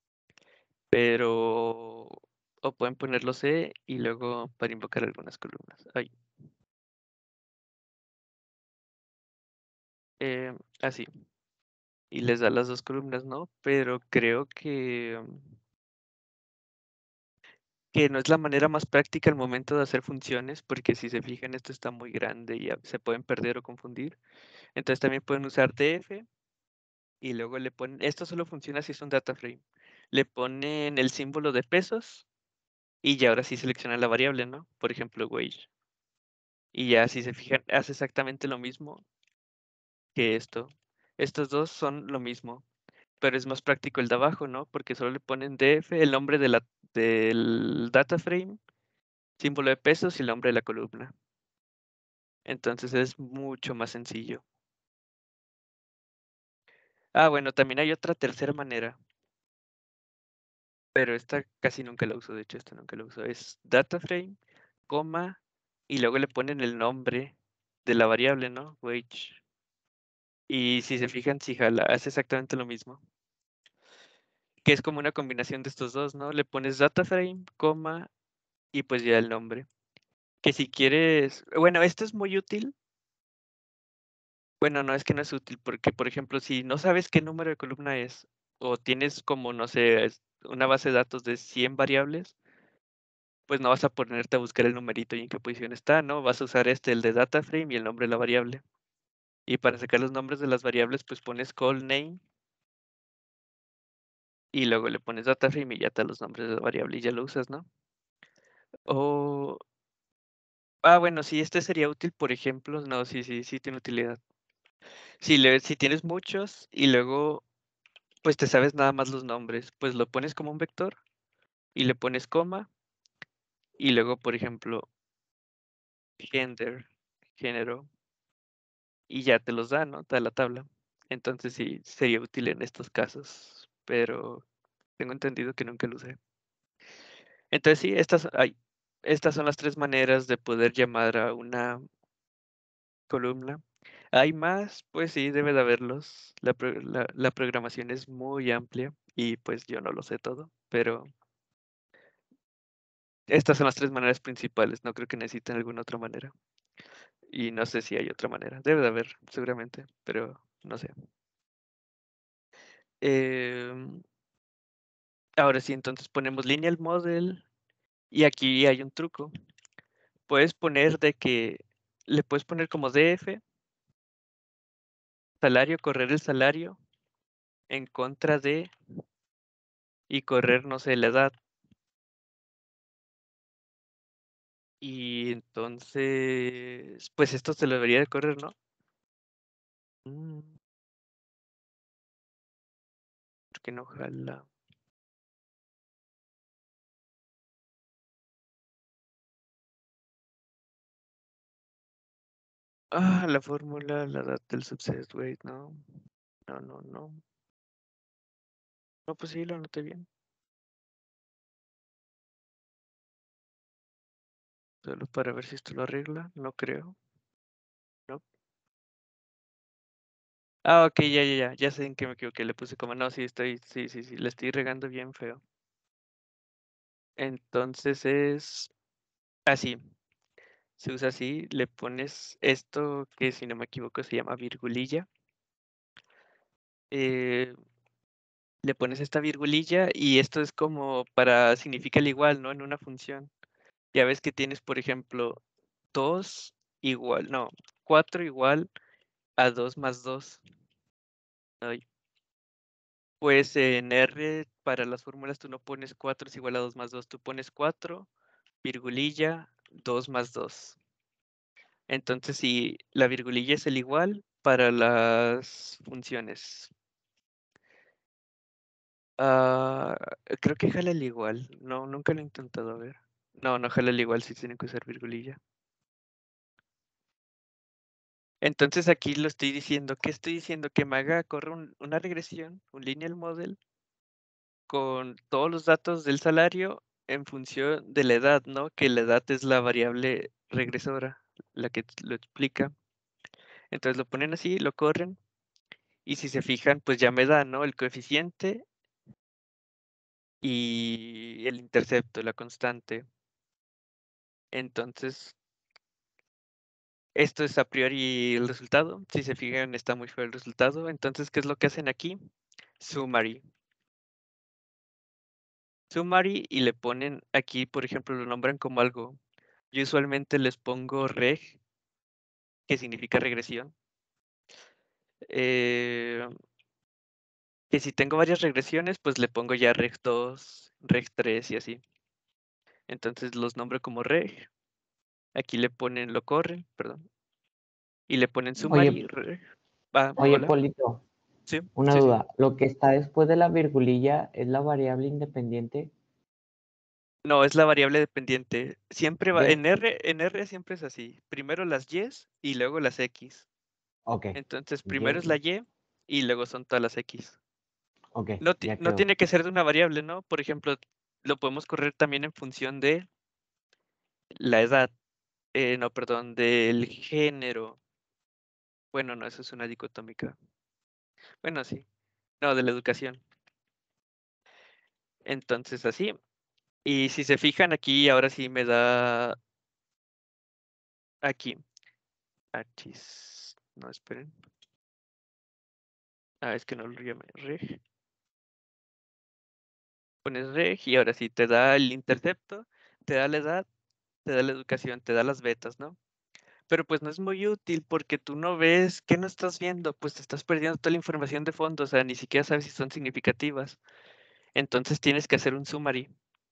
Pero, o pueden ponerlo C y luego para invocar algunas columnas. Ay. Eh, así. Y les da las dos columnas, ¿no? Pero creo que, mm, que no es la manera más práctica al momento de hacer funciones, porque si se fijan, esto está muy grande y a- se pueden perder o confundir. Entonces también pueden usar D F y luego le ponen, esto solo funciona si es un data frame. Le ponen el símbolo de pesos y ya ahora sí seleccionan la variable, ¿no? Por ejemplo, wage. Y ya si se fijan, hace exactamente lo mismo que esto. Estos dos son lo mismo, pero es más práctico el de abajo, ¿no? Porque solo le ponen D F, el nombre de la, del data frame, símbolo de pesos y el nombre de la columna. Entonces es mucho más sencillo. Ah, bueno, también hay otra tercera manera, pero esta casi nunca la uso, de hecho, esta nunca la uso. Es data frame, coma, y luego le ponen el nombre de la variable, ¿no? Wage. Y si se fijan, si jala, hace exactamente lo mismo. Que es como una combinación de estos dos, ¿no? Le pones data frame, coma, y pues ya el nombre. Que si quieres, bueno, esto es muy útil. Bueno, no es que no es útil, porque por ejemplo, si no sabes qué número de columna es, o tienes como, no sé, es una base de datos de cien variables, pues no vas a ponerte a buscar el numerito y en qué posición está, ¿no? Vas a usar este, el de data frame y el nombre de la variable. Y para sacar los nombres de las variables, pues pones call name y luego le pones data frame y ya te da los nombres de la variable y ya lo usas, ¿no? O Ah, bueno, sí, este sería útil, por ejemplo, no, sí, sí, sí tiene utilidad. Si, le, si tienes muchos y luego, pues te sabes nada más los nombres, pues lo pones como un vector y le pones coma y luego, por ejemplo, gender, género, y ya te los da, ¿no? Te da la tabla. Entonces sí, sería útil en estos casos, pero tengo entendido que nunca lo usé. Entonces sí, estas, ay, estas son las tres maneras de poder llamar a una columna. ¿Hay más? Pues sí, debe de haberlos. La, pro- la- la programación es muy amplia y pues yo no lo sé todo, pero estas son las tres maneras principales. No creo que necesiten alguna otra manera. Y no sé si hay otra manera. Debe de haber, seguramente, pero no sé. Em, ahora sí, entonces ponemos lineal model y aquí hay un truco. Puedes poner de que le puedes poner como D F, salario, correr el salario en contra de y correr, no sé, la edad. Y entonces, pues esto se lo debería de correr, ¿no? Mm, ¿por qué no jala? Ah, la fórmula, la edad del success rate, no. No, no, no. No, pues sí, lo anoté bien. Solo para ver si esto lo arregla, no creo. No. Ah, ok, ya, ya, ya, ya sé en qué me equivoqué, le puse como, no, sí, estoy, sí, sí, sí, le estoy regando bien feo. Entonces es así, se usa así, le pones esto que si no me equivoco se llama virgulilla. Eh, le pones esta virgulilla y esto es como para, significa el igual, ¿no? En una función. Ya ves que tienes, por ejemplo, dos igual, no, cuatro igual a dos más dos. Ay, pues en R para las fórmulas tú no pones cuatro es igual a dos más dos, tú pones cuatro, virgulilla, dos más dos. Entonces, si la virgulilla es el igual para las funciones. Ah, creo que jala el igual. No, nunca lo he intentado ver. No, no jala el igual si tienen que usar virgulilla. Entonces aquí lo estoy diciendo. ¿Qué estoy diciendo? Que me haga correr un- una regresión, un lineal model, con todos los datos del salario en función de la edad, ¿no? Que la edad es la variable regresora, la que lo explica. Entonces lo ponen así, lo corren. Y si se fijan, pues ya me da, ¿no? El coeficiente y el intercepto, la constante. Entonces, esto es a priori el resultado. Si se fijan, está muy feo el resultado. Entonces, ¿qué es lo que hacen aquí? Summary. Summary y le ponen aquí, por ejemplo, lo nombran como algo. Yo usualmente les pongo reg, que significa regresión. Eh, que si tengo varias regresiones, pues le pongo ya reg dos, reg tres y así. Entonces los nombro como reg. Aquí le ponen, lo corren, perdón. Y le ponen summary. Oye, reg. Ah, oye, hola. Polito, Sí, una sí, sí. duda. ¿Lo que está después de la virgulilla es la variable independiente? No, es la variable dependiente. Siempre va, De... en R, en R siempre es así. Primero las Y's y luego las X. Ok, Entonces, primero es Y, la Y y luego son todas las X. ok, No, ti- ya no quedó. tiene que ser de una variable, ¿no? Por ejemplo, lo podemos correr también en función de la edad. Eh, no, perdón, del género. Bueno, no, eso es una dicotómica. Bueno, sí. No, de la educación. Entonces, así. Y si se fijan aquí, ahora sí me da aquí. Achis. No, esperen. Ah, es que no lo llamé reg. Pones reg y ahora sí te da el intercepto, te da la edad, te da la educación, te da las betas, ¿no? Pero pues no es muy útil porque tú no ves, ¿qué no estás viendo? Pues te estás perdiendo toda la información de fondo, o sea, ni siquiera sabes si son significativas. Entonces tienes que hacer un summary.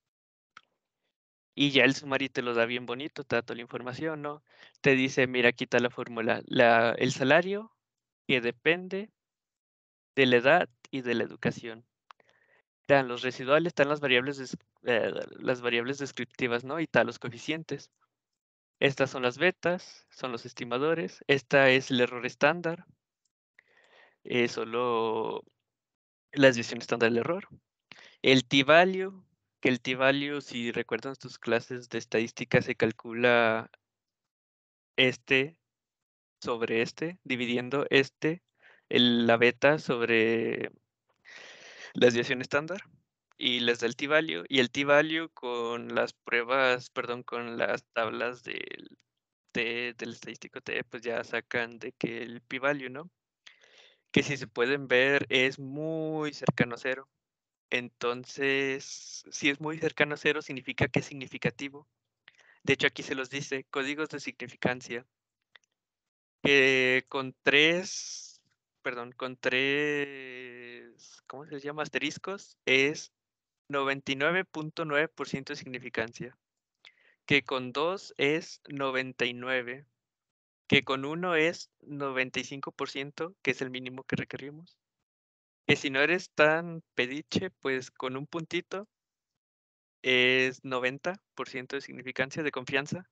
Y ya el summary te lo da bien bonito, te da toda la información, ¿no? Te dice, mira, aquí está la fórmula, la, el salario que depende de la edad y de la educación. Están los residuales, están las variables, des- eh, las variables descriptivas, ¿no? Y están los coeficientes. Estas son las betas, son los estimadores. Esta es el error estándar. Es solo la desviación estándar del error. El t-value, que el t-value, si recuerdan tus clases de estadística, se calcula este sobre este, dividiendo este, el, la beta sobre la desviación estándar y les da el t-value y el t-value con las pruebas, perdón, con las tablas del, T, del estadístico T, pues ya sacan de que el p-value, ¿no? Que si se pueden ver es muy cercano a cero. Entonces, si es muy cercano a cero, significa que es significativo. De hecho, aquí se los dice, códigos de significancia. Que con tres, perdón, con tres, ¿cómo se les llama? Asteriscos, es noventa y nueve punto nueve por ciento de significancia. Que con dos es noventa y nueve. Que con uno es noventa y cinco por ciento, que es el mínimo que requerimos. Que si no eres tan pediche, pues con un puntito es noventa por ciento de significancia, de confianza.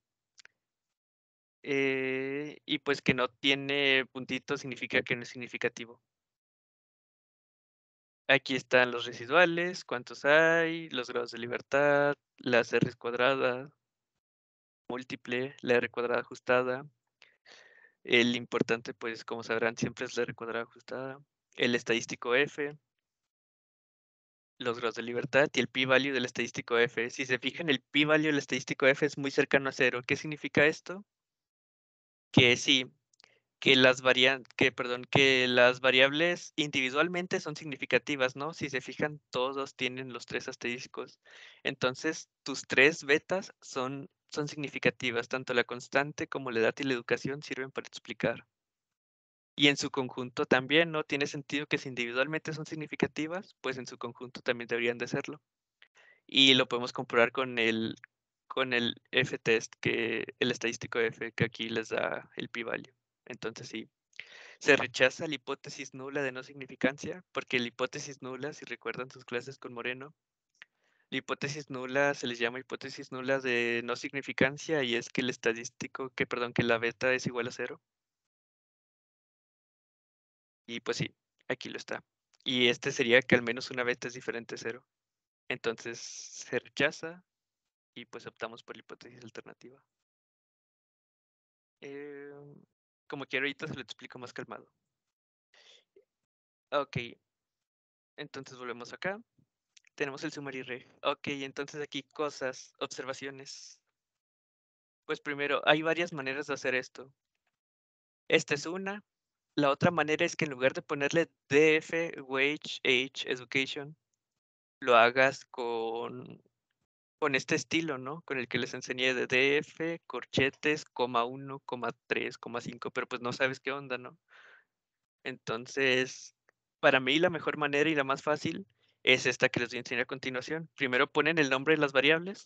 Eh, y pues que no tiene puntito significa que no es significativo. Aquí están los residuales, cuántos hay, los grados de libertad, las R cuadrada, múltiple, la R cuadrada ajustada. El importante, pues como sabrán, siempre es la R cuadrada ajustada. El estadístico F, los grados de libertad y el p-value del estadístico F. Si se fijan, el p-value del estadístico F es muy cercano a cero. ¿Qué significa esto? Que sí, que las varian que, perdón, que las variables individualmente son significativas, ¿no? Si se fijan, todos tienen los tres asteriscos. Entonces, tus tres betas son, son significativas. Tanto la constante como la edad y la educación sirven para explicar. Y en su conjunto también, ¿no? Tiene sentido que si individualmente son significativas, pues en su conjunto también deberían de serlo. Y lo podemos comprobar con el, con el F-test, que el estadístico F, que aquí les da el p-value. Entonces sí, se rechaza la hipótesis nula de no significancia, porque la hipótesis nula, si recuerdan sus clases con Moreno, la hipótesis nula se les llama hipótesis nula de no significancia y es que el estadístico, que perdón, que la beta es igual a cero. Y pues sí, aquí lo está. Y este sería que al menos una beta es diferente a cero. Entonces se rechaza y pues optamos por la hipótesis alternativa. Eh, como quiero ahorita se lo explico más calmado. Ok, entonces volvemos acá. Tenemos el summary reg. Ok, entonces aquí cosas, observaciones. Pues primero, hay varias maneras de hacer esto. Esta es una. La otra manera es que en lugar de ponerle D F, Wage, Age, Education, lo hagas con, con este estilo, ¿no? Con el que les enseñé de D F, corchetes, coma uno, coma tres, coma cinco, pero pues no sabes qué onda, ¿no? Entonces, para mí la mejor manera y la más fácil es esta que les voy a enseñar a continuación. Primero ponen el nombre de las variables.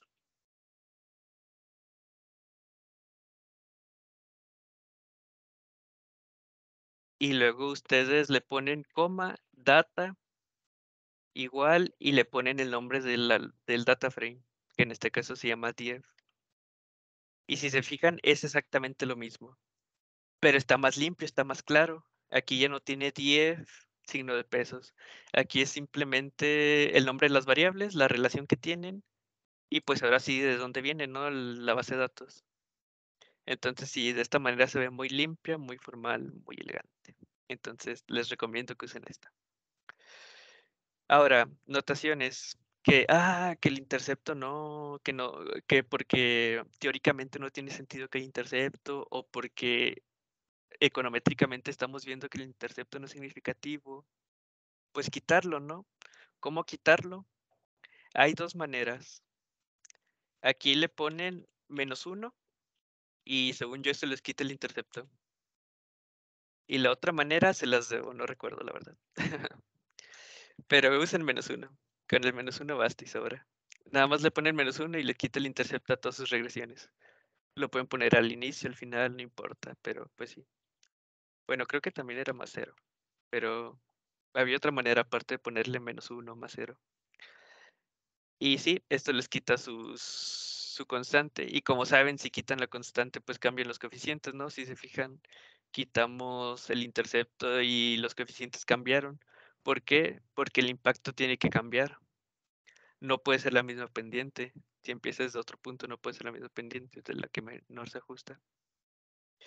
Y luego ustedes le ponen coma, data, igual, y le ponen el nombre de la- del data frame, que en este caso se llama D F. Y si se fijan, es exactamente lo mismo. Pero está más limpio, está más claro. Aquí ya no tiene D F, signo de pesos. Aquí es simplemente el nombre de las variables, la relación que tienen, y pues ahora sí de dónde viene, ¿no? La base de datos. Entonces sí, de esta manera se ve muy limpia, muy formal, muy elegante. Entonces les recomiendo que usen esta. Ahora, notaciones. Que, ah, que el intercepto no, que no, que porque teóricamente no tiene sentido que haya intercepto o porque econométricamente estamos viendo que el intercepto no es significativo, pues quitarlo, ¿no? ¿Cómo quitarlo? Hay dos maneras. Aquí le ponen menos uno y según yo esto les quita el intercepto. Y la otra manera se las debo, no recuerdo la verdad. Pero usen menos uno. Con el menos uno basta y sobra. Nada más le ponen menos uno y le quita el intercepto a todas sus regresiones. Lo pueden poner al inicio, al final, no importa, pero pues sí. Bueno, creo que también era más cero, pero había otra manera aparte de ponerle menos uno más cero. Y sí, esto les quita sus, su constante. Y como saben, si quitan la constante, pues cambian los coeficientes, ¿no? Si se fijan, quitamos el intercepto y los coeficientes cambiaron. ¿Por qué? Porque el impacto tiene que cambiar. No puede ser la misma pendiente. Si empiezas de otro punto, no puede ser la misma pendiente de la que menor se ajusta.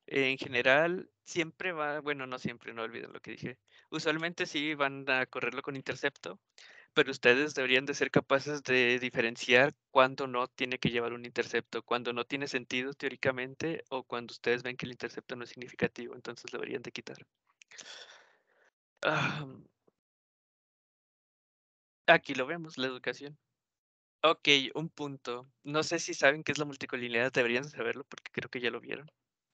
En general, siempre va, bueno, no siempre, no olviden lo que dije. Usualmente sí van a correrlo con intercepto, pero ustedes deberían de ser capaces de diferenciar cuándo no tiene que llevar un intercepto, cuando no tiene sentido teóricamente o cuando ustedes ven que el intercepto no es significativo, entonces lo deberían de quitar. Ah, aquí lo vemos, la educación. Ok, un punto. No sé si saben qué es la multicolinialidad, deberían de saberlo porque creo que ya lo vieron.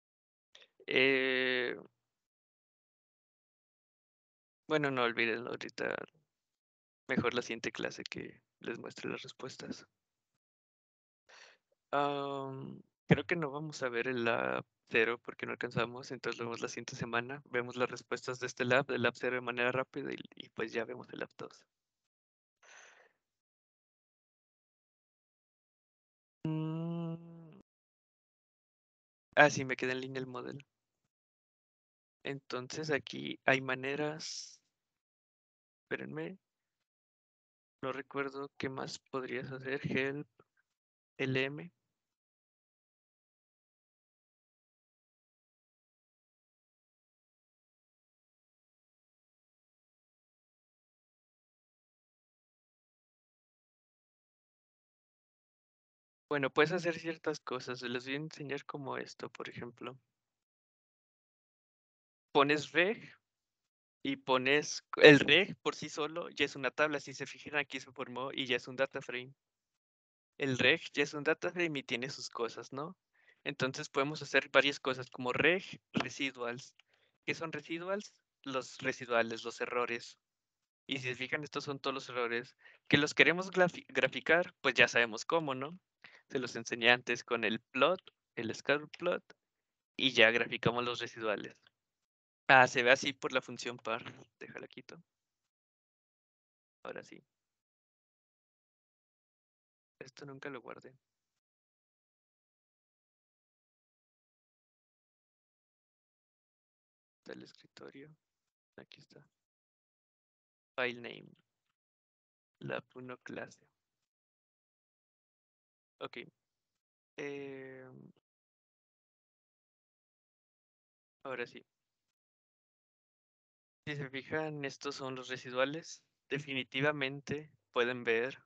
Eh, bueno, no olvídenlo ahorita. Mejor la siguiente clase que les muestre las respuestas. Am, creo que no vamos a ver el lab cero porque no alcanzamos, entonces lo vemos la siguiente semana. Vemos las respuestas de este lab, del lab cero de manera rápida y, y pues ya vemos el lab dos. Mm, Ah, sí, me queda en línea el modelo. Entonces aquí hay maneras. Espérenme. No recuerdo qué más podrías hacer. Help, L M. Bueno, puedes hacer ciertas cosas. Les voy a enseñar como esto, por ejemplo. Pones reg y pones el reg por sí solo, ya es una tabla. Si se fijan aquí se formó y ya es un data frame. El reg ya es un data frame y tiene sus cosas, ¿no? Entonces podemos hacer varias cosas como reg residuals. ¿Qué son residuals? Los residuales, los errores. Y si se fijan, estos son todos los errores. Que los queremos graficar, pues ya sabemos cómo, ¿no? Se los enseñé antes con el plot, el scatter plot, y ya graficamos los residuales. Ah, se ve así por la función par. Déjala quito. Ahora sí. Esto nunca lo guardé. Está el escritorio. Aquí está. File name. lab uno clase. Ok. Eh, ahora sí. Si se fijan, estos son los residuales. Definitivamente pueden ver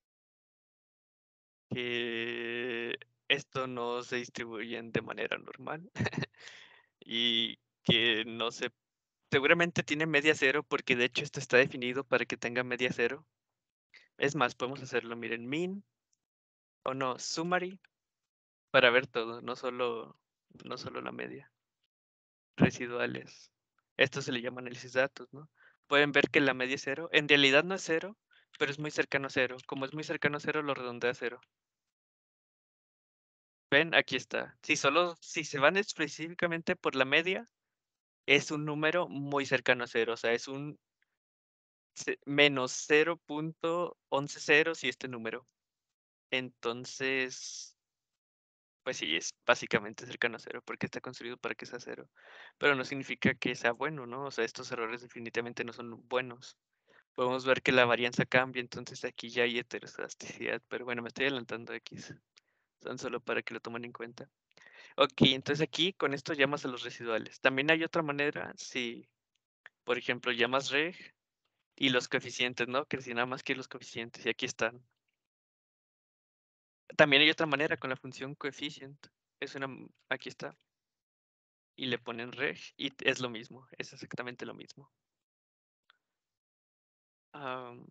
que esto no se distribuyen de manera normal y que no se... Seguramente tiene media cero porque de hecho esto está definido para que tenga media cero. Es más, podemos hacerlo, miren, min o no, summary para ver todo, no solo, no solo la media. Residuales. Esto se le llama análisis de datos, ¿no? Pueden ver que la media es cero. En realidad no es cero, pero es muy cercano a cero. Como es muy cercano a cero, lo redondea a cero. Ven, aquí está. Si solo, si se van específicamente por la media, es un número muy cercano a cero. O sea, es un ce- menos cero punto once ceros y este número. Entonces, pues sí, es básicamente cercano a cero porque está construido para que sea cero. Pero no significa que sea bueno, ¿no? O sea, estos errores definitivamente no son buenos. Podemos ver que la varianza cambia, entonces aquí ya hay heterostasticidad. Pero bueno, me estoy adelantando X. Son solo para que lo tomen en cuenta. Ok, entonces aquí con esto llamas a los residuales. También hay otra manera, si, por ejemplo, llamas reg y los coeficientes, ¿no? Que si nada más que los coeficientes, y aquí están. También hay otra manera con la función coefficient. Es una, aquí está. Y le ponen reg y es lo mismo, es exactamente lo mismo. Am,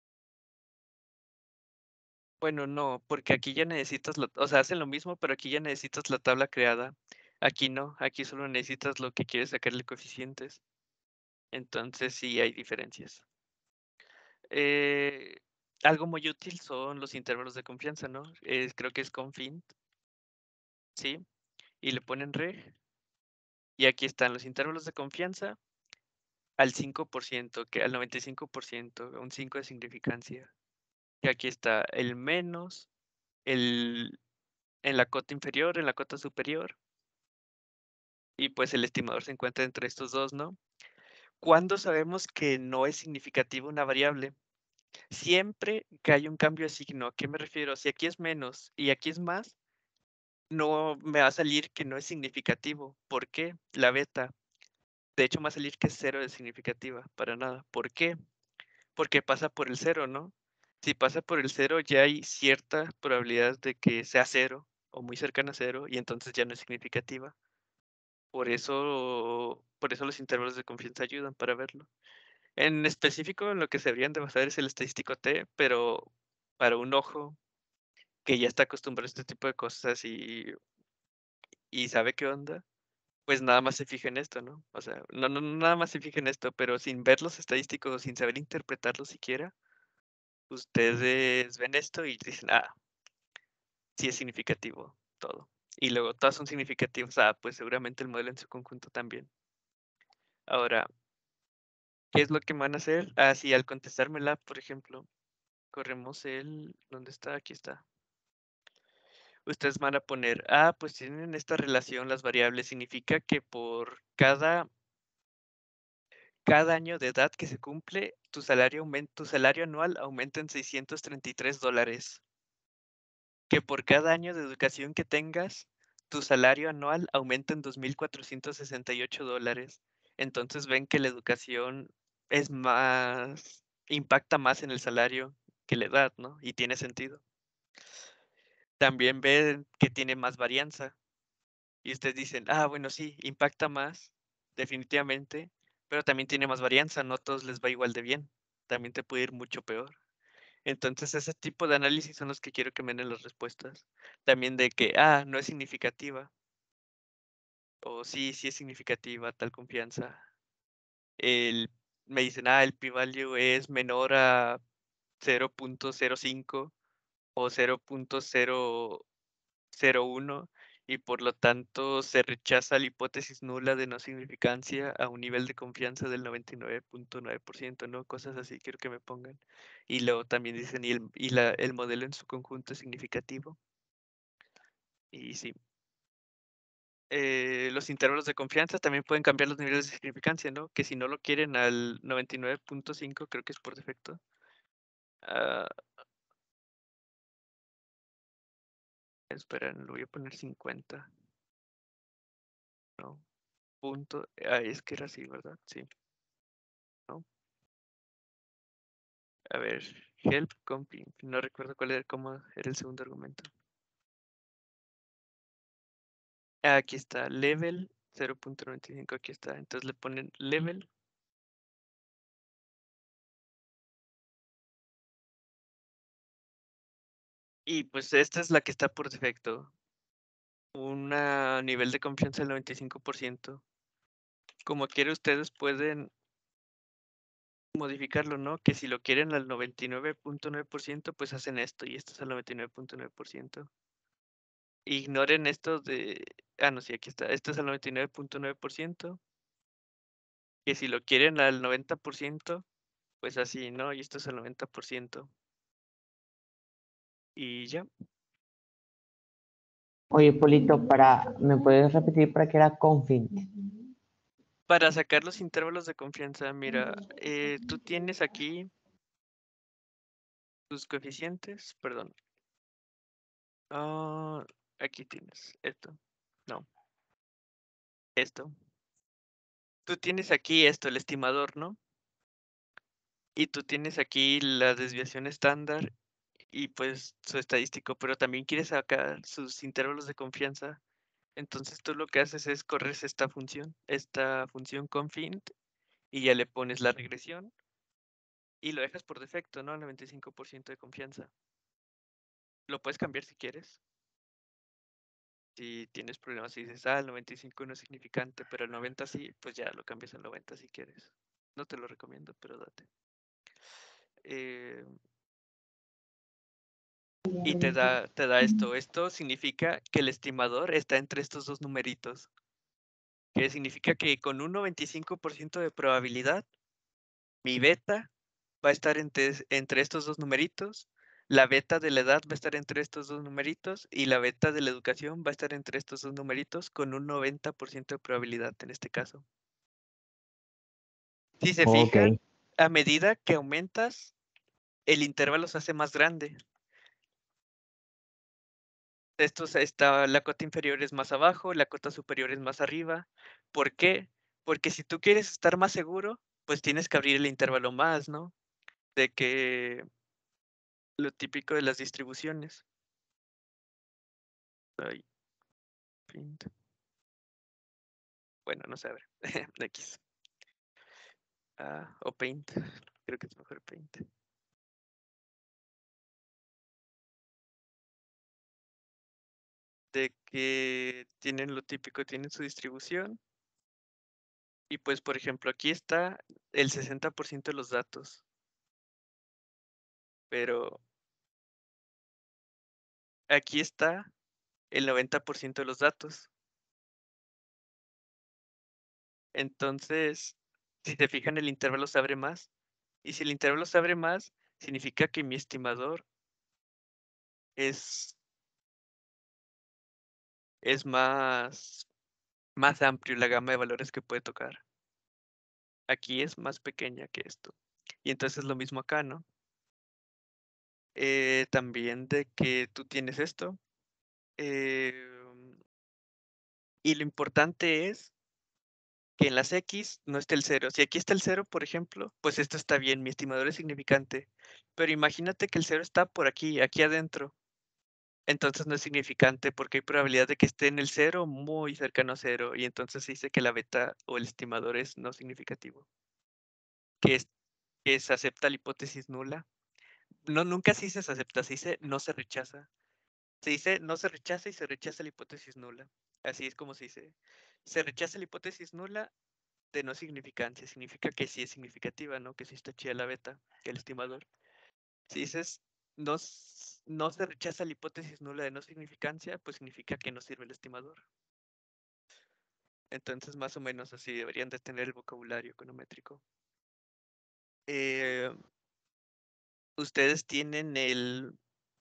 bueno, no, porque aquí ya necesitas, la, o sea, hacen lo mismo, pero aquí ya necesitas la tabla creada. Aquí no, aquí solo necesitas lo que quieres sacarle coeficientes. Entonces sí hay diferencias. Eh, algo muy útil son los intervalos de confianza, ¿no? Es- creo que es confint, ¿sí? Y le ponen reg. Y aquí están los intervalos de confianza al cinco por ciento, que al noventa y cinco por ciento, un cinco de significancia. Y aquí está el menos, el en la cota inferior, en la cota superior. Y pues el estimador se encuentra entre estos dos, ¿no? ¿Cuándo sabemos que no es significativa una variable? Siempre que hay un cambio de signo. ¿A qué me refiero? Si aquí es menos y aquí es más, no me va a salir que no es significativo. ¿Por qué? La beta. De hecho, me va a salir que es cero de significativa, para nada. ¿Por qué? Porque pasa por el cero, ¿no? Si pasa por el cero, ya hay cierta probabilidad de que sea cero o muy cercana a cero y entonces ya no es significativa. Por eso, por eso los intervalos de confianza ayudan para verlo. En específico, en lo que se deberían de basar es el estadístico T, pero para un ojo que ya está acostumbrado a este tipo de cosas y, y sabe qué onda, pues nada más se fija en esto, ¿no? O sea, no, no, no nada más se fija en esto, pero sin ver los estadísticos, sin saber interpretarlos siquiera, ustedes ven esto y dicen, ah, sí es significativo todo. Y luego todas son significativas, ah, pues seguramente el modelo en su conjunto también. Ahora, ¿qué es lo que van a hacer? Ah, sí, al contestármela, por ejemplo, corremos el, ¿dónde está? Aquí está. Ustedes van a poner, ah, pues tienen esta relación las variables, significa que por cada, cada año de edad que se cumple, tu salario, aumenta, tu salario anual aumenta en seiscientos treinta y tres dólares. Que por cada año de educación que tengas, tu salario anual aumenta en dos mil cuatrocientos sesenta y ocho dólares. Entonces ven que la educación es más, impacta más en el salario que la edad, ¿no? Y tiene sentido. También ven que tiene más varianza. Y ustedes dicen, ah, bueno, sí, impacta más, definitivamente, pero también tiene más varianza, no a todos les va igual de bien. También te puede ir mucho peor. Entonces, ese tipo de análisis son los que quiero que me den las respuestas. También de que, ah, no es significativa. O sí, sí es significativa tal confianza. El, me dicen, ah, el p-value es menor a cero punto cero cinco o cero punto cero cero uno y por lo tanto se rechaza la hipótesis nula de no significancia a un nivel de confianza del noventa y nueve punto nueve por ciento, ¿no? Cosas así quiero que me pongan. Y luego también dicen, y el, y la, el modelo en su conjunto es significativo. Y sí. Eh, los intervalos de confianza también pueden cambiar los niveles de significancia, ¿no? Que si no lo quieren al noventa y nueve punto cinco, creo que es por defecto. Uh, esperen, lo voy a poner cincuenta. No. Punto. Ah, es que era así, ¿verdad? Sí. ¿No? A ver, help comping. No recuerdo cuál era, cómo era el segundo argumento. Ah, aquí está, level cero punto noventa y cinco, aquí está. Entonces le ponen level. Y pues esta es la que está por defecto. Un nivel de confianza del noventa y cinco por ciento. Como quiera ustedes pueden modificarlo, ¿no? Que si lo quieren al noventa y nueve punto nueve por ciento, pues hacen esto y esto es al noventa y nueve punto nueve por ciento. Ignoren esto de... Ah, no, sí, aquí está. Esto es al noventa y nueve punto nueve por ciento. Que si lo quieren al noventa por ciento, pues así, ¿no? Y esto es al noventa por ciento. Y ya. Oye, Polito, para, ¿me puedes repetir para qué era confint? Para sacar los intervalos de confianza, mira, eh, tú tienes aquí tus coeficientes, perdón. Ah, aquí tienes esto. No. Esto. Tú tienes aquí esto, el estimador, ¿no? Y tú tienes aquí la desviación estándar y pues su estadístico, pero también quieres sacar sus intervalos de confianza. Entonces tú lo que haces es correr esta función, esta función confint, y ya le pones la regresión y lo dejas por defecto, ¿no? Al noventa y cinco por ciento de confianza. Lo puedes cambiar si quieres. Si tienes problemas y dices, ah, el noventa y cinco no es significante, pero el noventa sí, pues ya lo cambias al noventa si quieres. No te lo recomiendo, pero date. Eh, y te da, te da esto. Esto significa que el estimador está entre estos dos numeritos. Que significa que con un noventa y cinco por ciento de probabilidad, mi beta va a estar entre, entre estos dos numeritos, la beta de la edad va a estar entre estos dos numeritos y la beta de la educación va a estar entre estos dos numeritos con un noventa por ciento de probabilidad en este caso. Si se fijan, Ok. a medida que aumentas, el intervalo se hace más grande. estos está, la cota inferior es más abajo, la cota superior es más arriba. ¿Por qué? Porque si tú quieres estar más seguro, pues tienes que abrir el intervalo más, ¿no? De que lo típico de las distribuciones. Ay, Paint. Bueno, no se abre. X. Ah, o Paint. Creo que es mejor Paint. De que tienen lo típico, tienen su distribución. Y pues, por ejemplo, aquí está el sesenta por ciento de los datos. Pero aquí está el noventa por ciento de los datos. Entonces, si se fijan, el intervalo se abre más. Y si el intervalo se abre más, significa que mi estimador es, es más, más amplio la gama de valores que puede tocar. Aquí es más pequeña que esto. Y entonces lo mismo acá, ¿no? Eh, también de que tú tienes esto. eh, y lo importante es que en las X no esté el cero. Si aquí está el cero, por ejemplo, pues esto está bien, mi estimador es significante. Pero imagínate que el cero está por aquí, aquí adentro. Entonces no es significante porque hay probabilidad de que esté en el cero muy cercano a cero. Y entonces se dice que la beta o el estimador es no significativo. Que, es, que se acepta la hipótesis nula. No, nunca se dice se acepta, se dice no se rechaza. Se dice no se rechaza y se rechaza la hipótesis nula. Así es como se dice. Se rechaza la hipótesis nula de no significancia. Significa que sí es significativa, ¿no? Que sí está chida la beta, el estimador. Si dices no, s- no se rechaza la hipótesis nula de no significancia, pues significa que no sirve el estimador. Entonces, más o menos así deberían de tener el vocabulario econométrico. Eh, ustedes tienen el...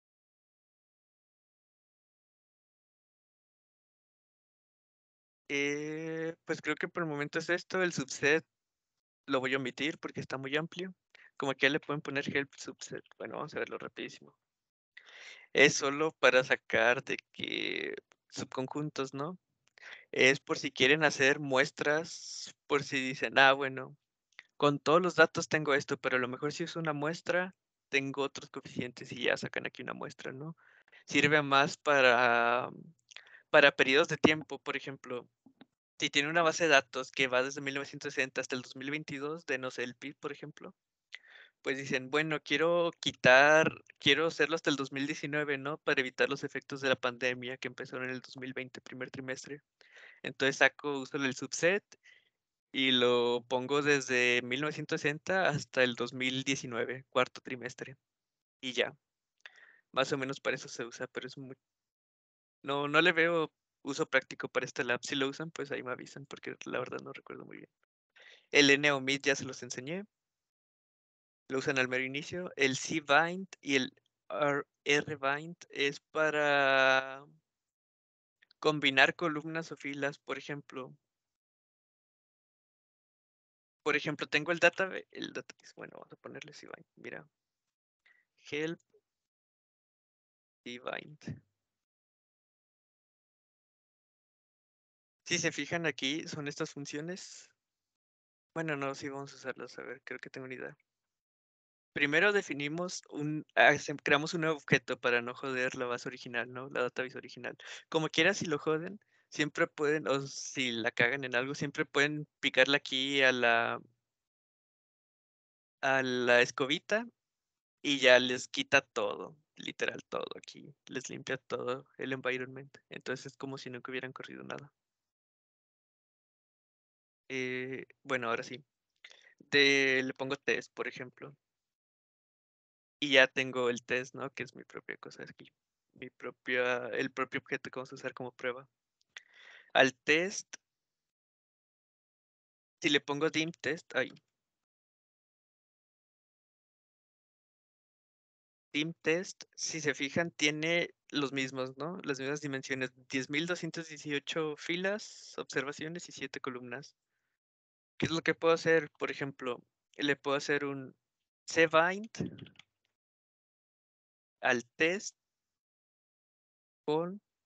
eh, pues creo que por el momento es esto, el subset lo voy a omitir porque está muy amplio. Como que ya le pueden poner help subset. Bueno, vamos a verlo rapidísimo. Es solo para sacar de que subconjuntos, ¿no? Es por si quieren hacer muestras, por si dicen, ah, bueno, con todos los datos tengo esto, pero a lo mejor si uso una muestra, tengo otros coeficientes y ya sacan aquí una muestra, ¿no? Sirve más para, para periodos de tiempo, por ejemplo. Si tiene una base de datos que va desde mil novecientos sesenta hasta el dos mil veintidós, de no sé, el P I B, por ejemplo, pues dicen, bueno, quiero quitar, quiero hacerlo hasta el dos mil diecinueve, ¿no? Para evitar los efectos de la pandemia que empezaron en el dos mil veinte, primer trimestre. Entonces saco, uso el subset y lo pongo desde mil novecientos sesenta hasta el dos mil diecinueve, cuarto trimestre. Y ya. Más o menos para eso se usa, pero es muy... No, no le veo uso práctico para este lab. Si lo usan, pues ahí me avisan, porque la verdad no recuerdo muy bien. El N-Omit ya se los enseñé. Lo usan al mero inicio. El C-Bind y el R-Bind es para combinar columnas o filas, por ejemplo. Por ejemplo, tengo el data, el database. Bueno, vamos a ponerle C-Bind. Mira. Help C-Bind. Si se fijan aquí, son estas funciones. Bueno, no, sí vamos a usarlas. A ver, creo que tengo una idea. Primero definimos un, hacem- creamos un nuevo objeto para no joder la base original, ¿no? La database original. Como quiera, si lo joden, siempre pueden, o si la cagan en algo, siempre pueden picarle aquí a la, a la escobita y ya les quita todo, literal todo aquí. Les limpia todo el environment. Entonces es como si nunca hubieran corrido nada. Eh, bueno, ahora sí. De, le pongo test, por ejemplo. Y ya tengo el test, ¿no? Que es mi propia cosa aquí. Mi propia, el propio objeto que vamos a usar como prueba. Al test, si le pongo dim test, ahí. Dim test, si se fijan, tiene los mismos, ¿no? Las mismas dimensiones. diez mil doscientas dieciocho filas, observaciones y siete columnas. ¿Qué es lo que puedo hacer? Por ejemplo, le puedo hacer un cbind al test con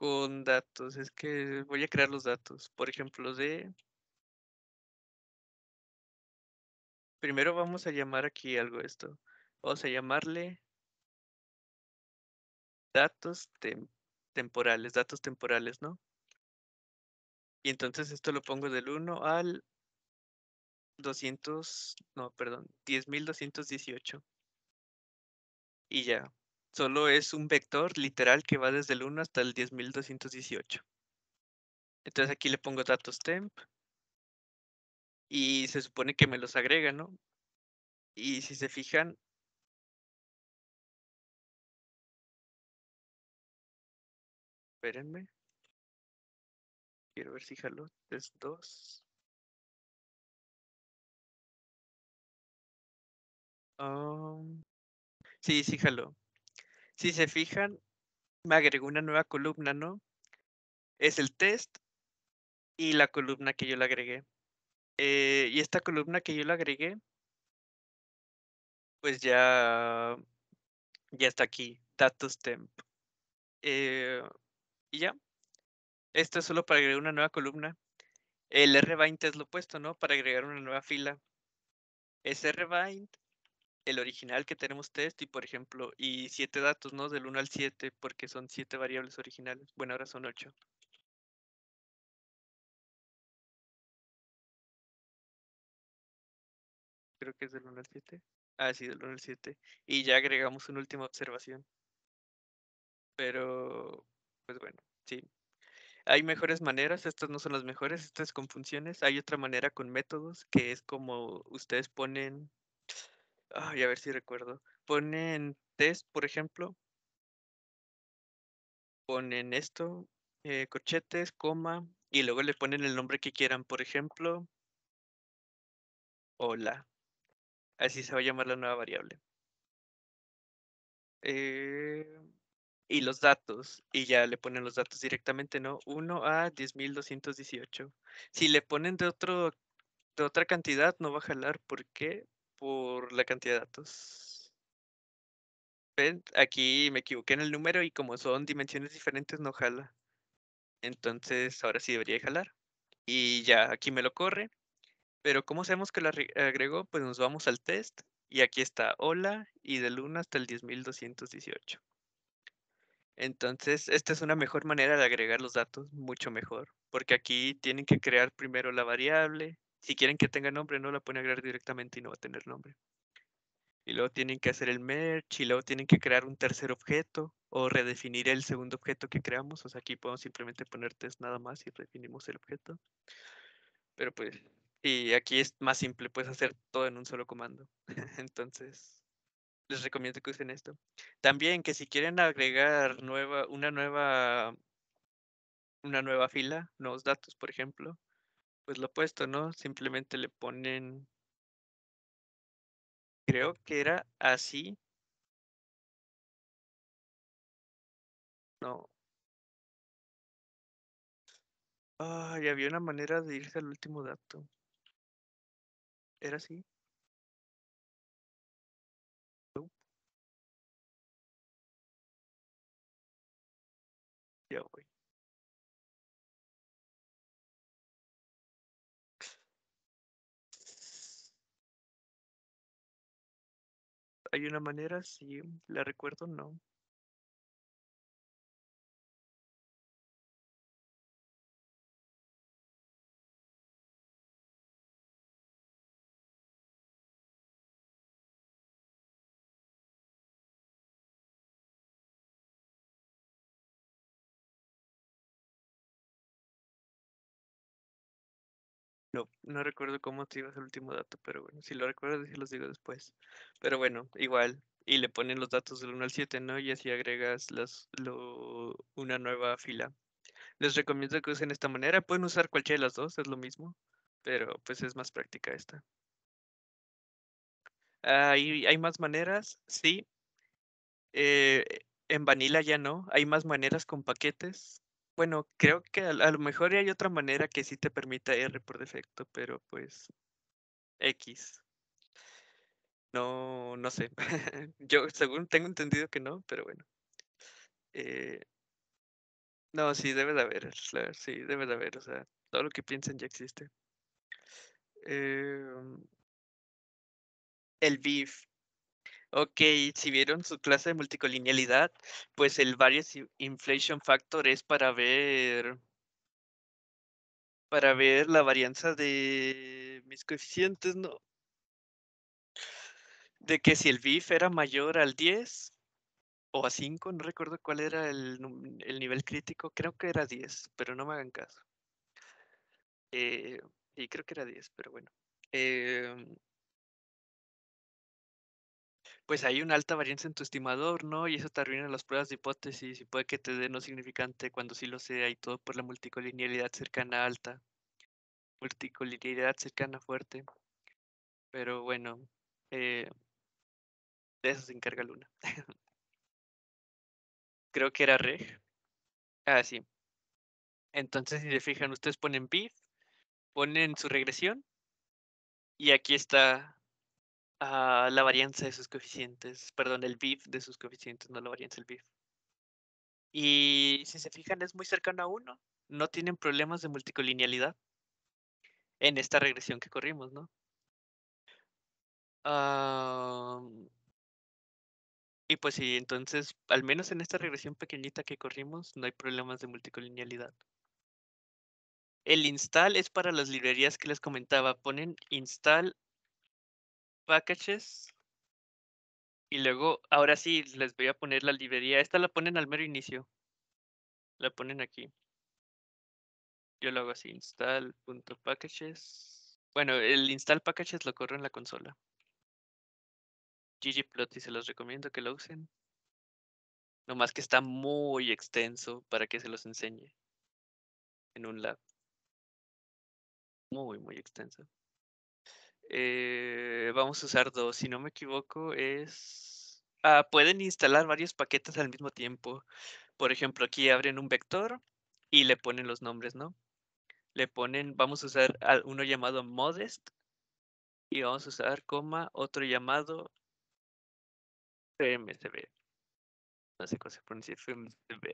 con datos. Es que voy a crear los datos. Por ejemplo, de... Primero vamos a llamar aquí algo esto. Vamos a llamarle datos tem- temporales, datos temporales, ¿no? Y entonces esto lo pongo del uno al doscientos, no, perdón, diez mil doscientos dieciocho. Y ya. Solo es un vector literal que va desde el uno hasta el diez mil doscientos dieciocho. Entonces aquí le pongo datos temp. Y se supone que me los agrega, ¿no? Y si se fijan, espérenme. Quiero ver si jaló. Es dos. Um, sí, sí jaló. Si se fijan, me agregó una nueva columna, ¿no? Es el test y la columna que yo le agregué. Eh, y esta columna que yo le agregué, pues ya, ya está aquí, datos temp. Eh, y ya, esto es solo para agregar una nueva columna. El R veinte es lo opuesto, ¿no? Para agregar una nueva fila. Es R veinte, el original que tenemos test y, por ejemplo, y siete datos, ¿no? Del uno al siete, porque son siete variables originales. Bueno, ahora son ocho. Creo que es del uno al siete. Ah, sí, del uno al siete. Y ya agregamos una última observación. Pero, pues bueno, sí. Hay mejores maneras, estas no son las mejores, estas con funciones. Hay otra manera con métodos, que es como ustedes ponen, ay, a ver si recuerdo, ponen test, por ejemplo, ponen esto, eh, corchetes, coma, y luego le ponen el nombre que quieran, por ejemplo, hola. Así se va a llamar la nueva variable. Eh, y los datos, y ya le ponen los datos directamente, ¿no? uno a diez mil doscientos dieciocho. Si le ponen de otro de otra cantidad no va a jalar. ¿Por qué? Por la cantidad de datos. ¿Ven? Aquí me equivoqué en el número y como son dimensiones diferentes no jala. Entonces ahora sí debería de jalar. Y ya aquí me lo corre. Pero ¿cómo sabemos que lo arre- agregó? Pues nos vamos al test. Y aquí está hola y del uno hasta el diez mil doscientos dieciocho. Entonces, esta es una mejor manera de agregar los datos, mucho mejor. Porque aquí tienen que crear primero la variable. Si quieren que tenga nombre, no la pueden agregar directamente y no va a tener nombre. Y luego tienen que hacer el merge y luego tienen que crear un tercer objeto o redefinir el segundo objeto que creamos. O sea, aquí podemos simplemente poner test nada más y redefinimos el objeto. Pero pues, y aquí es más simple, puedes hacer todo en un solo comando. Entonces, les recomiendo que usen esto. También que si quieren agregar nueva, una nueva, una nueva fila, nuevos datos, por ejemplo, pues lo opuesto, ¿no? Simplemente le ponen, creo que era así. No. Ay, había una manera de irse al último dato. ¿Era así? No, ya voy. ¿Hay una manera? Sí, la recuerdo, no. No, no recuerdo cómo te ibas al último dato, pero bueno, si lo recuerdo, sí los digo después. Pero bueno, igual. Y le ponen los datos del uno al siete, ¿no? Y así agregas las, lo, una nueva fila. Les recomiendo que usen esta manera. Pueden usar cualquiera de las dos, es lo mismo. Pero pues es más práctica esta. Hay, hay más maneras, sí. Eh, en Vanilla ya no. Hay más maneras con paquetes. Bueno, creo que a, a lo mejor hay otra manera que sí te permita R por defecto, pero pues X. No, no sé. Yo según tengo entendido que no, pero bueno. Eh, No, sí, debe de haber, la- sí, debe de haber, o sea, todo lo que piensen ya existe. Em, el B I F. Ok, si vieron su clase de multicolinealidad, pues el Variance in- Inflation Factor es para ver para ver la varianza de mis coeficientes, ¿no? De que si el B I F era mayor al diez o a cinco, no recuerdo cuál era el, num- el nivel crítico, creo que era diez, pero no me hagan caso. Eh, y creo que era diez, pero bueno. Em, pues hay una alta varianza en tu estimador, ¿no? Y eso te arruina las pruebas de hipótesis y puede que te dé no significante cuando sí lo sea y todo por la multicolinealidad cercana alta, multicolinealidad cercana fuerte. Pero bueno, eh, de eso se encarga Luna. Creo que era reg. Ah, sí. Entonces, si se fijan, ustedes ponen B I F, ponen su regresión y aquí está ah, la varianza de sus coeficientes. Perdón, el B I F de sus coeficientes, no la varianza del B I F. Y si se fijan, es muy cercano a uno. No tienen problemas de multicolinealidad en esta regresión que corrimos, ¿no? Ah, y pues sí, entonces, al menos en esta regresión pequeñita que corrimos, no hay problemas de multicolinealidad. El install es para las librerías que les comentaba. Ponen install packages y luego, ahora sí, les voy a poner la librería. Esta la ponen al mero inicio. La ponen aquí. Yo lo hago así, install.packages. Bueno, el install packages lo corro en la consola. ggplot y se los recomiendo que lo usen. Nomás que está muy extenso para que se los enseñe en un lab. Muy, muy extenso. Eh, vamos a usar dos, si no me equivoco, es... Ah, pueden instalar varios paquetes al mismo tiempo. Por ejemplo, aquí abren un vector y le ponen los nombres, ¿no? Le ponen, vamos a usar a- uno llamado modest y vamos a usar coma, otro llamado F M C B. No sé cómo se pronuncia F M C B.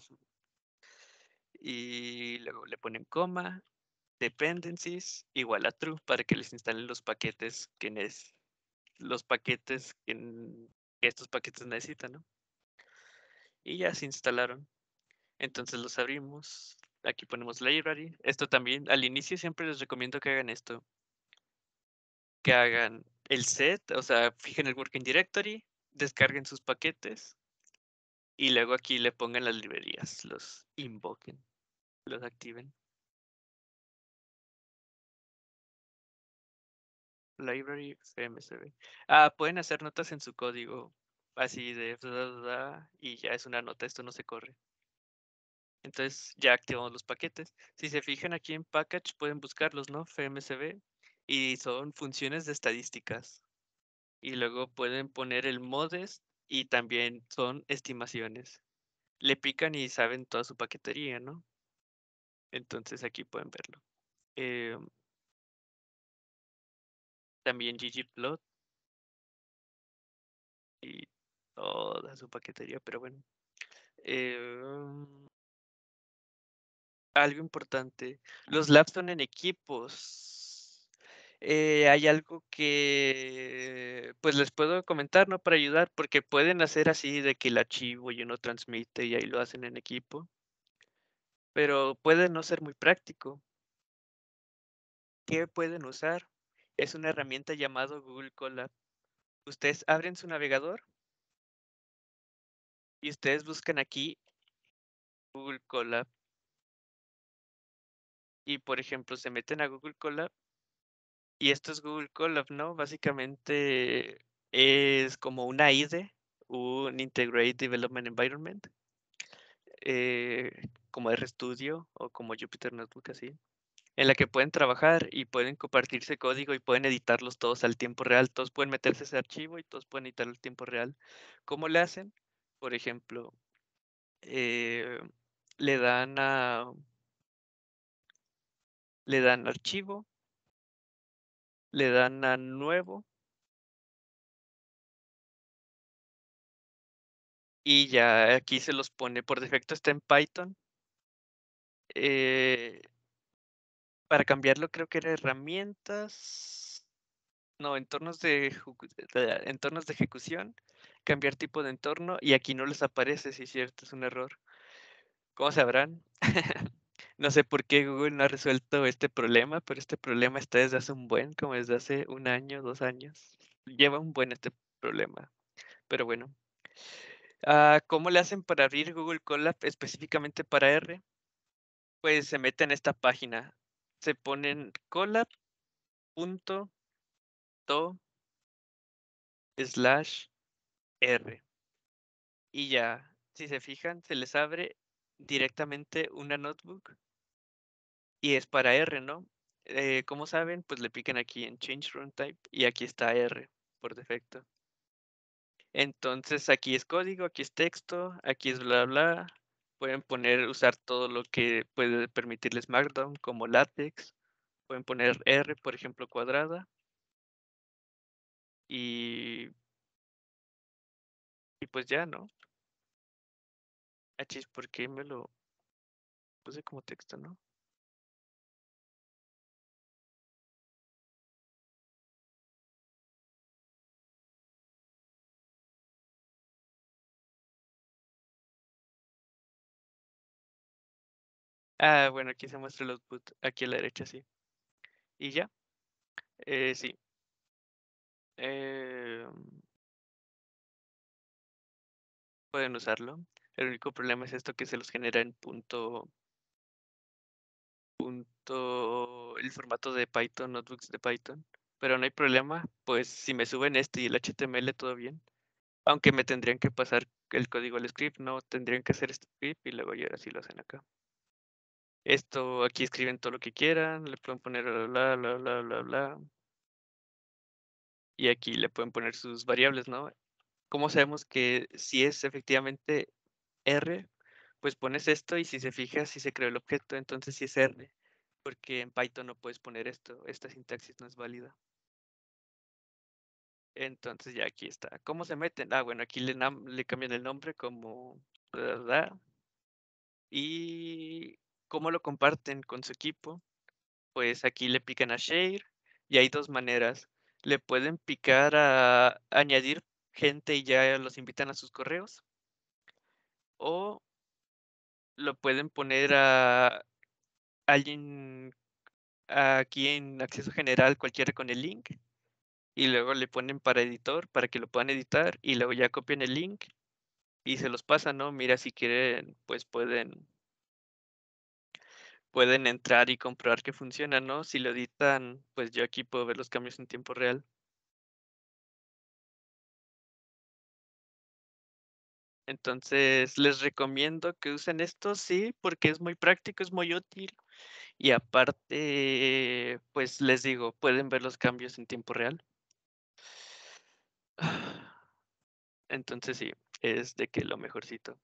Y luego le ponen coma, dependencies igual a true para que les instalen los paquetes que nes- los paquetes que, n- que estos paquetes necesitan, ¿no? Y ya se instalaron. Entonces los abrimos. Aquí ponemos library. Esto también, al inicio siempre les recomiendo que hagan esto. Que hagan el set, o sea, fijen el working directory, descarguen sus paquetes y luego aquí le pongan las librerías, los invoquen, los activen. Library C M S B. Ah, pueden hacer notas en su código, así de da, da, da, y ya es una nota, esto no se corre. Entonces ya activamos los paquetes. Si se fijan aquí en package pueden buscarlos, ¿no? F M C B y son funciones de estadísticas. Y luego pueden poner el modest y también son estimaciones. Le pican y saben toda su paquetería, ¿no? Entonces aquí pueden verlo. Eh, también ggplot y toda su paquetería, pero bueno. Eh, algo importante, los labs son en equipos. Eh, hay algo que pues les puedo comentar, ¿no? Para ayudar, porque pueden hacer así de que el archivo y uno transmite y ahí lo hacen en equipo, pero puede no ser muy práctico. ¿Qué pueden usar? Es una herramienta llamada Google Colab. Ustedes abren su navegador y ustedes buscan aquí Google Colab y por ejemplo se meten a Google Colab y esto es Google Colab, ¿no? Básicamente es como una I D E, un Integrated Development Environment, eh, como RStudio o como Jupyter Notebook así, en la que pueden trabajar y pueden compartirse código y pueden editarlos todos al tiempo real. Todos pueden meterse a ese archivo y todos pueden editarlo al tiempo real. ¿Cómo le hacen? Por ejemplo, eh, le dan a le dan archivo, le dan a nuevo y ya aquí se los pone. Por defecto está en Python Eh, para cambiarlo creo que era herramientas, no, entornos de, ejecu- de- entornos de ejecución, cambiar tipo de entorno y aquí no les aparece, si es cierto, es un error. ¿Cómo sabrán? No sé por qué Google no ha resuelto este problema, pero este problema está desde hace un buen, como desde hace un año, dos años. Lleva un buen este problema, pero bueno. Ah, ¿cómo le hacen para abrir Google Colab específicamente para R? Pues se meten a esta página, se ponen colab.to slash R y ya, si se fijan, se les abre directamente una notebook y es para R, ¿no? Eh, ¿cómo saben? Pues le pican aquí en Change Runtime y aquí está R por defecto. Entonces aquí es código, aquí es texto, aquí es bla bla. Pueden poner, usar todo lo que puede permitirles Markdown como LaTeX. Pueden poner R, por ejemplo, cuadrada. Y, y pues ya, ¿no? Achis, ¿por qué me lo puse como texto, no? Ah, bueno, aquí se muestra el output, aquí a la derecha, sí. Y ya, eh, sí. Eh, pueden usarlo. El único problema es esto que se los genera en punto, punto, el formato de Python, notebooks de Python. Pero no hay problema, pues si me suben este y el H T M L, todo bien. Aunque me tendrían que pasar el código al script, no tendrían que hacer este script y luego ya así lo hacen acá. Esto, aquí escriben todo lo que quieran, le pueden poner bla, bla, bla, bla, bla. Y aquí le pueden poner sus variables, ¿no? ¿Cómo sabemos que si es efectivamente R? Pues pones esto y si se fija, si se creó el objeto, entonces sí es R. Porque en Python no puedes poner esto, esta sintaxis no es válida. Entonces ya aquí está. ¿Cómo se meten? Ah, bueno, aquí le, nam- le cambian el nombre como... ¿verdad? Y cómo lo comparten con su equipo. Pues aquí le pican a share y hay dos maneras. Le pueden picar a añadir gente y ya los invitan a sus correos. O lo pueden poner a alguien aquí en acceso general, cualquiera con el link. Y luego le ponen para editor, para que lo puedan editar. Y luego ya copian el link y se los pasan, ¿no? Mira, si quieren, pues pueden, pueden entrar y comprobar que funciona, ¿no? Si lo editan, pues yo aquí puedo ver los cambios en tiempo real. Entonces, les recomiendo que usen esto, sí, porque es muy práctico, es muy útil. Y aparte, pues les digo, pueden ver los cambios en tiempo real. Entonces sí, es de que lo mejorcito.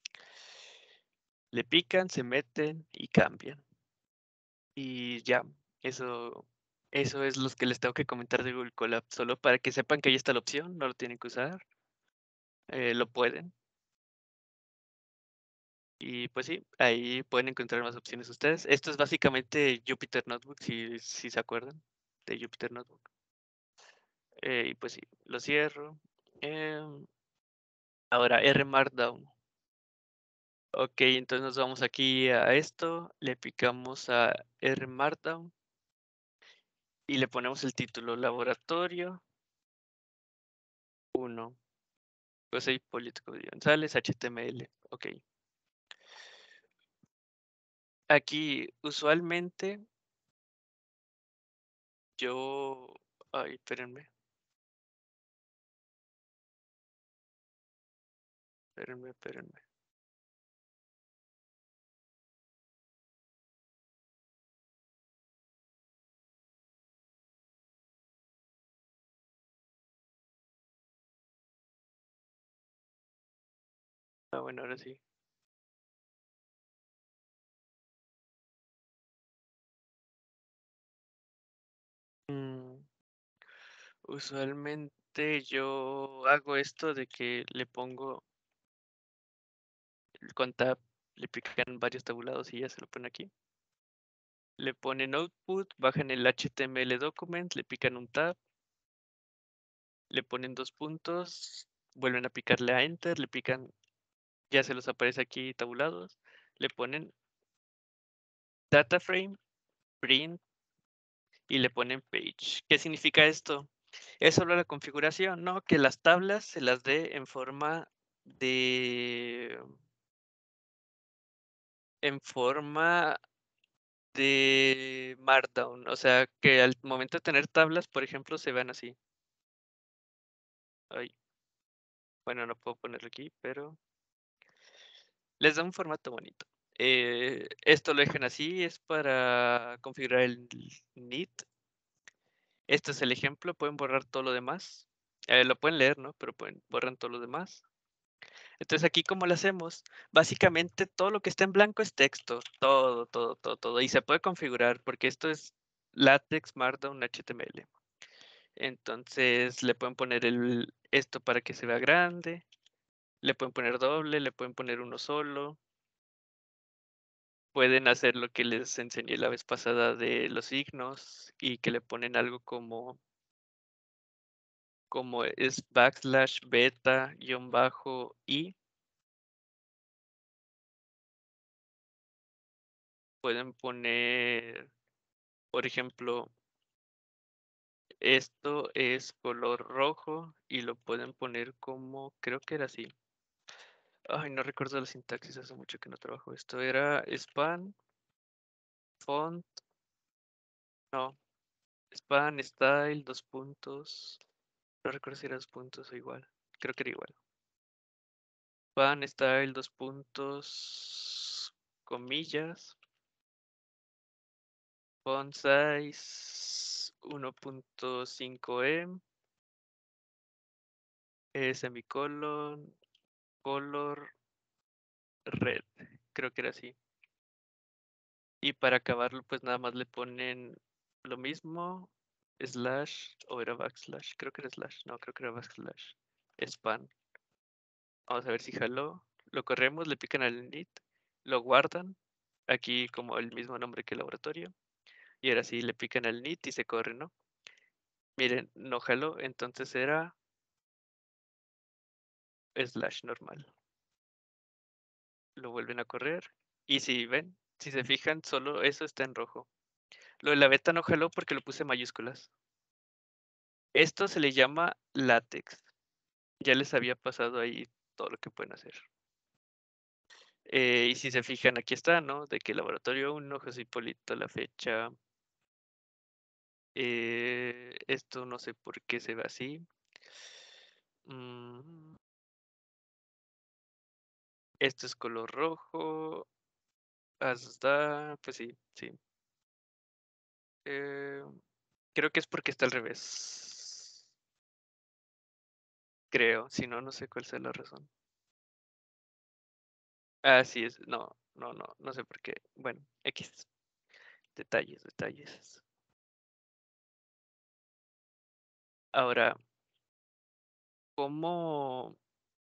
Le pican, se meten y cambian. Y ya, eso, eso es lo que les tengo que comentar de Google Colab. Solo para que sepan que ahí está la opción, no lo tienen que usar. eh, lo pueden. Y pues sí, ahí pueden encontrar más opciones ustedes. Esto es básicamente Jupyter Notebook, si, si se acuerdan de Jupyter Notebook. Eh, y pues sí, lo cierro. Em, ahora, R Markdown. Ok, entonces nos vamos aquí a esto, le picamos a R Markdown y le ponemos el título Laboratorio uno. Pues ahí Político González, H T M L. Ok. Aquí, usualmente, yo. Ay, espérenme. Espérenme, espérenme. Ah, bueno, ahora sí. Mm, usualmente yo hago esto de que le pongo el con tab le pican varios tabulados y ya se lo ponen aquí. Le ponen output, bajan el H T M L document, le pican un tab, le ponen dos puntos, vuelven a picarle a enter, le pican, ya se los aparece aquí tabulados, le ponen data frame, print y le ponen page. ¿Qué significa esto? Es solo la configuración, ¿no? Que las tablas se las dé en forma de en forma de Markdown, o sea, que al momento de tener tablas, por ejemplo, se vean así. Ay. Bueno, no puedo ponerlo aquí, pero les da un formato bonito. Eh, esto lo dejan así, es para configurar el init. Este es el ejemplo, pueden borrar todo lo demás. Eh, lo pueden leer, ¿no? Pero pueden, borran todo lo demás. Entonces aquí, ¿cómo lo hacemos? Básicamente todo lo que está en blanco es texto, todo, todo, todo, todo. Y se puede configurar porque esto es LaTeX, Markdown, H T M L. Entonces le pueden poner el, esto para que se vea grande, le pueden poner doble, le pueden poner uno solo. Pueden hacer lo que les enseñé la vez pasada de los signos y que le ponen algo como, como es backslash beta guión bajo i. Pueden poner, por ejemplo, esto es color rojo y lo pueden poner como, creo que era así. Ay, no recuerdo la sintaxis, hace mucho que no trabajo esto. Era span, font, no, span, style, dos puntos. No recuerdo si era dos puntos o igual. Creo que era igual. Span, style, dos puntos, comillas. Font size uno punto cinco em. Eh, semicolon, color, red. Creo que era así. Y para acabarlo, pues nada más le ponen lo mismo, slash, o era backslash, creo que era slash, no, creo que era backslash, span. Vamos a ver si jaló. Lo corremos, le pican al init, lo guardan, aquí como el mismo nombre que el laboratorio. Y ahora sí le pican al init y se corre, ¿no? Miren, no jaló, entonces era slash normal. Lo vuelven a correr. Y si ven, si se fijan, solo eso está en rojo. Lo de la beta no jaló porque lo puse en mayúsculas. Esto se le llama látex. Ya les había pasado ahí todo lo que pueden hacer. Eh, y si se fijan, aquí está, ¿no? De que laboratorio uno, José Hipólito, la fecha. Eh, esto no sé por qué se ve así. Mm, esto es color rojo. Hasta, pues sí, sí. Eh, creo que es porque está al revés. Creo, si no, no sé cuál sea la razón. Ah, sí, es, no, no, no, no sé por qué. Bueno, X. Detalles, detalles. Ahora, ¿cómo,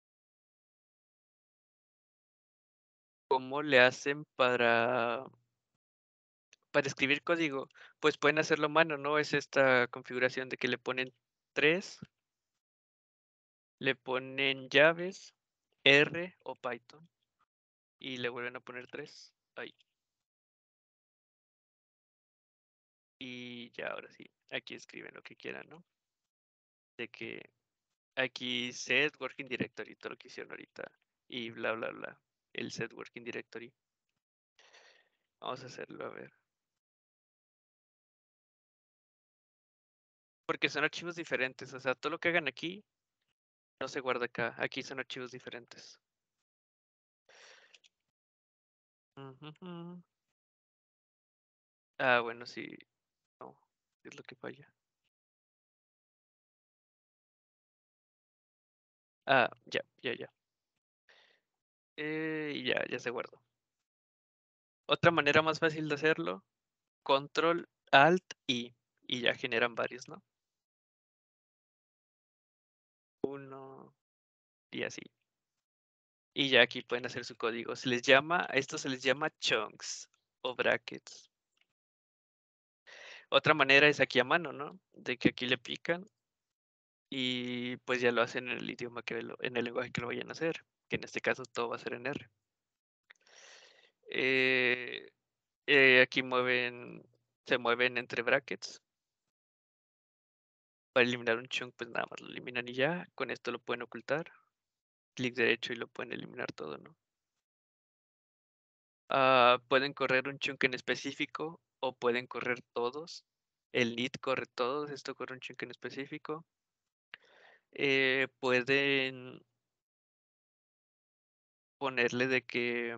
cómo le hacen para, para escribir código? Pues pueden hacerlo a mano, ¿no? Es esta configuración de que le ponen tres, le ponen llaves, R o Python, y le vuelven a poner tres. Ahí. Y ya, ahora sí, aquí escriben lo que quieran, ¿no? De que aquí set working directory, todo lo que hicieron ahorita, y bla, bla, bla. El set working directory. Vamos a hacerlo, a ver. Porque son archivos diferentes, o sea, todo lo que hagan aquí no se guarda acá. Aquí son archivos diferentes. Ujujú. Ah, bueno, sí. No, es lo que falla. Ah, ya, ya, ya. Eh, y ya, ya se guardó. Otra manera más fácil de hacerlo, control alt I, y ya generan varios, ¿no? Uno y así. Y ya aquí pueden hacer su código. Se les llama, a esto se les llama chunks o brackets. Otra manera es aquí a mano, ¿no? De que aquí le pican y pues ya lo hacen en el idioma que lo, en el lenguaje que lo vayan a hacer, que en este caso todo va a ser en R. Eh, eh, aquí mueven, se mueven entre brackets. Para eliminar un chunk, pues nada más lo eliminan y ya. Con esto lo pueden ocultar. Clic derecho y lo pueden eliminar todo, ¿no? Ah, pueden correr un chunk en específico o pueden correr todos. El init corre todos, esto corre un chunk en específico. Eh, pueden ponerle de que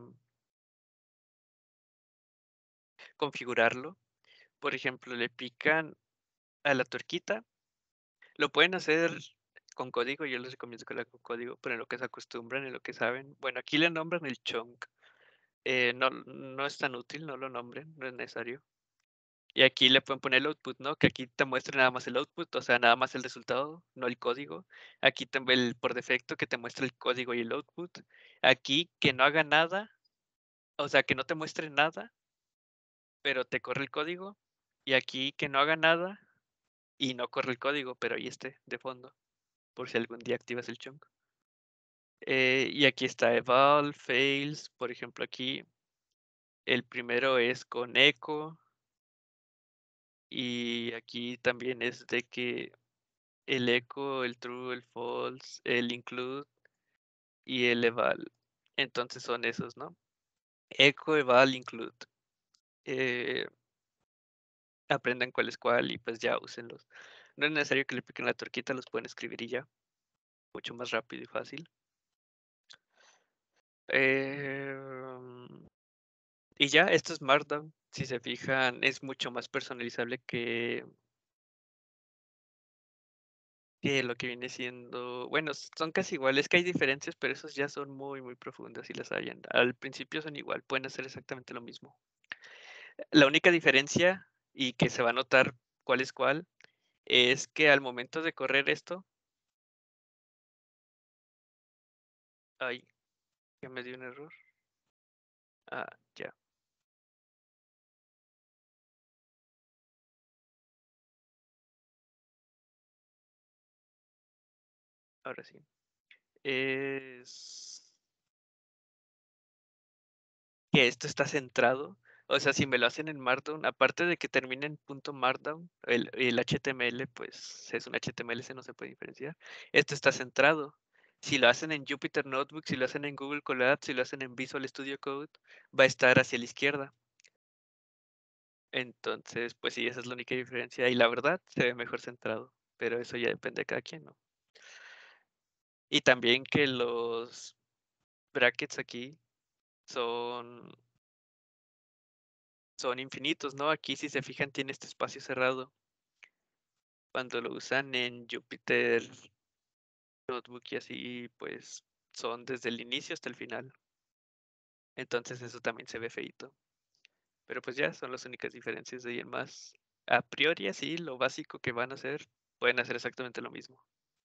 configurarlo. Por ejemplo, le pican a la tuerquita. Lo pueden hacer con código, yo les recomiendo que lo hagan con código, pero en lo que se acostumbran, en lo que saben. Bueno, aquí le nombran el chunk. Eh, no, no es tan útil, no lo nombren, no es necesario. Y aquí le pueden poner el output, ¿no? Que aquí te muestre nada más el output, o sea, nada más el resultado, no el código. Aquí te el por defecto que te muestre el código y el output. Aquí que no haga nada, o sea, que no te muestre nada, pero te corre el código. Y aquí que no haga nada y no corre el código, pero ahí esté de fondo, por si algún día activas el chunk. Eh, y aquí está eval, fails, por ejemplo aquí. El primero es con echo. Y aquí también es de que el echo, el true, el false, el include y el eval. Entonces son esos, ¿no? Echo, eval, include. Eh, aprendan cuál es cuál y pues ya úsenlos. No es necesario que le piquen la tuerquita, los pueden escribir y ya. Mucho más rápido y fácil. Eh, y ya, esto es Markdown. Si se fijan, es mucho más personalizable que que lo que viene siendo, bueno, son casi iguales, que hay diferencias, pero esos ya son muy, muy profundas y las hayan. Al principio son igual, pueden hacer exactamente lo mismo. La única diferencia, y que se va a notar cuál es cuál, es que al momento de correr esto, ay, que me dio un error. Ah, ya. Ahora sí. Es que esto está centrado. O sea, si me lo hacen en Markdown, aparte de que termine en punto Markdown, el, el H T M L, pues es un H T M L, ese no se puede diferenciar. Esto está centrado. Si lo hacen en Jupyter Notebook, si lo hacen en Google Colab, si lo hacen en Visual Studio Code, va a estar hacia la izquierda. Entonces, pues sí, esa es la única diferencia. Y la verdad, se ve mejor centrado. Pero eso ya depende de cada quien, ¿no? Y también que los brackets aquí son son infinitos, ¿no? Aquí si se fijan tiene este espacio cerrado. Cuando lo usan en Jupyter Notebook y así, pues son desde el inicio hasta el final. Entonces eso también se ve feito. Pero pues ya son las únicas diferencias de ahí en más. A priori así, lo básico que van a hacer, pueden hacer exactamente lo mismo.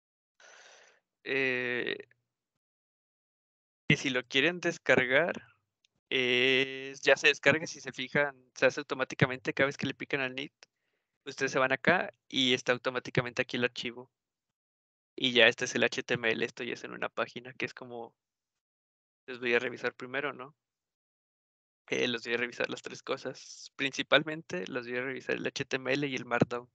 Eh, y si lo quieren descargar, eh, ya se descarga, si se fijan, se hace automáticamente cada vez que le pican al init. Ustedes se van acá y está automáticamente aquí el archivo. Y ya este es el H T M L, esto ya es en una página que es como, les voy a revisar primero, ¿no? Eh, los voy a revisar las tres cosas. Principalmente los voy a revisar el H T M L y el Markdown.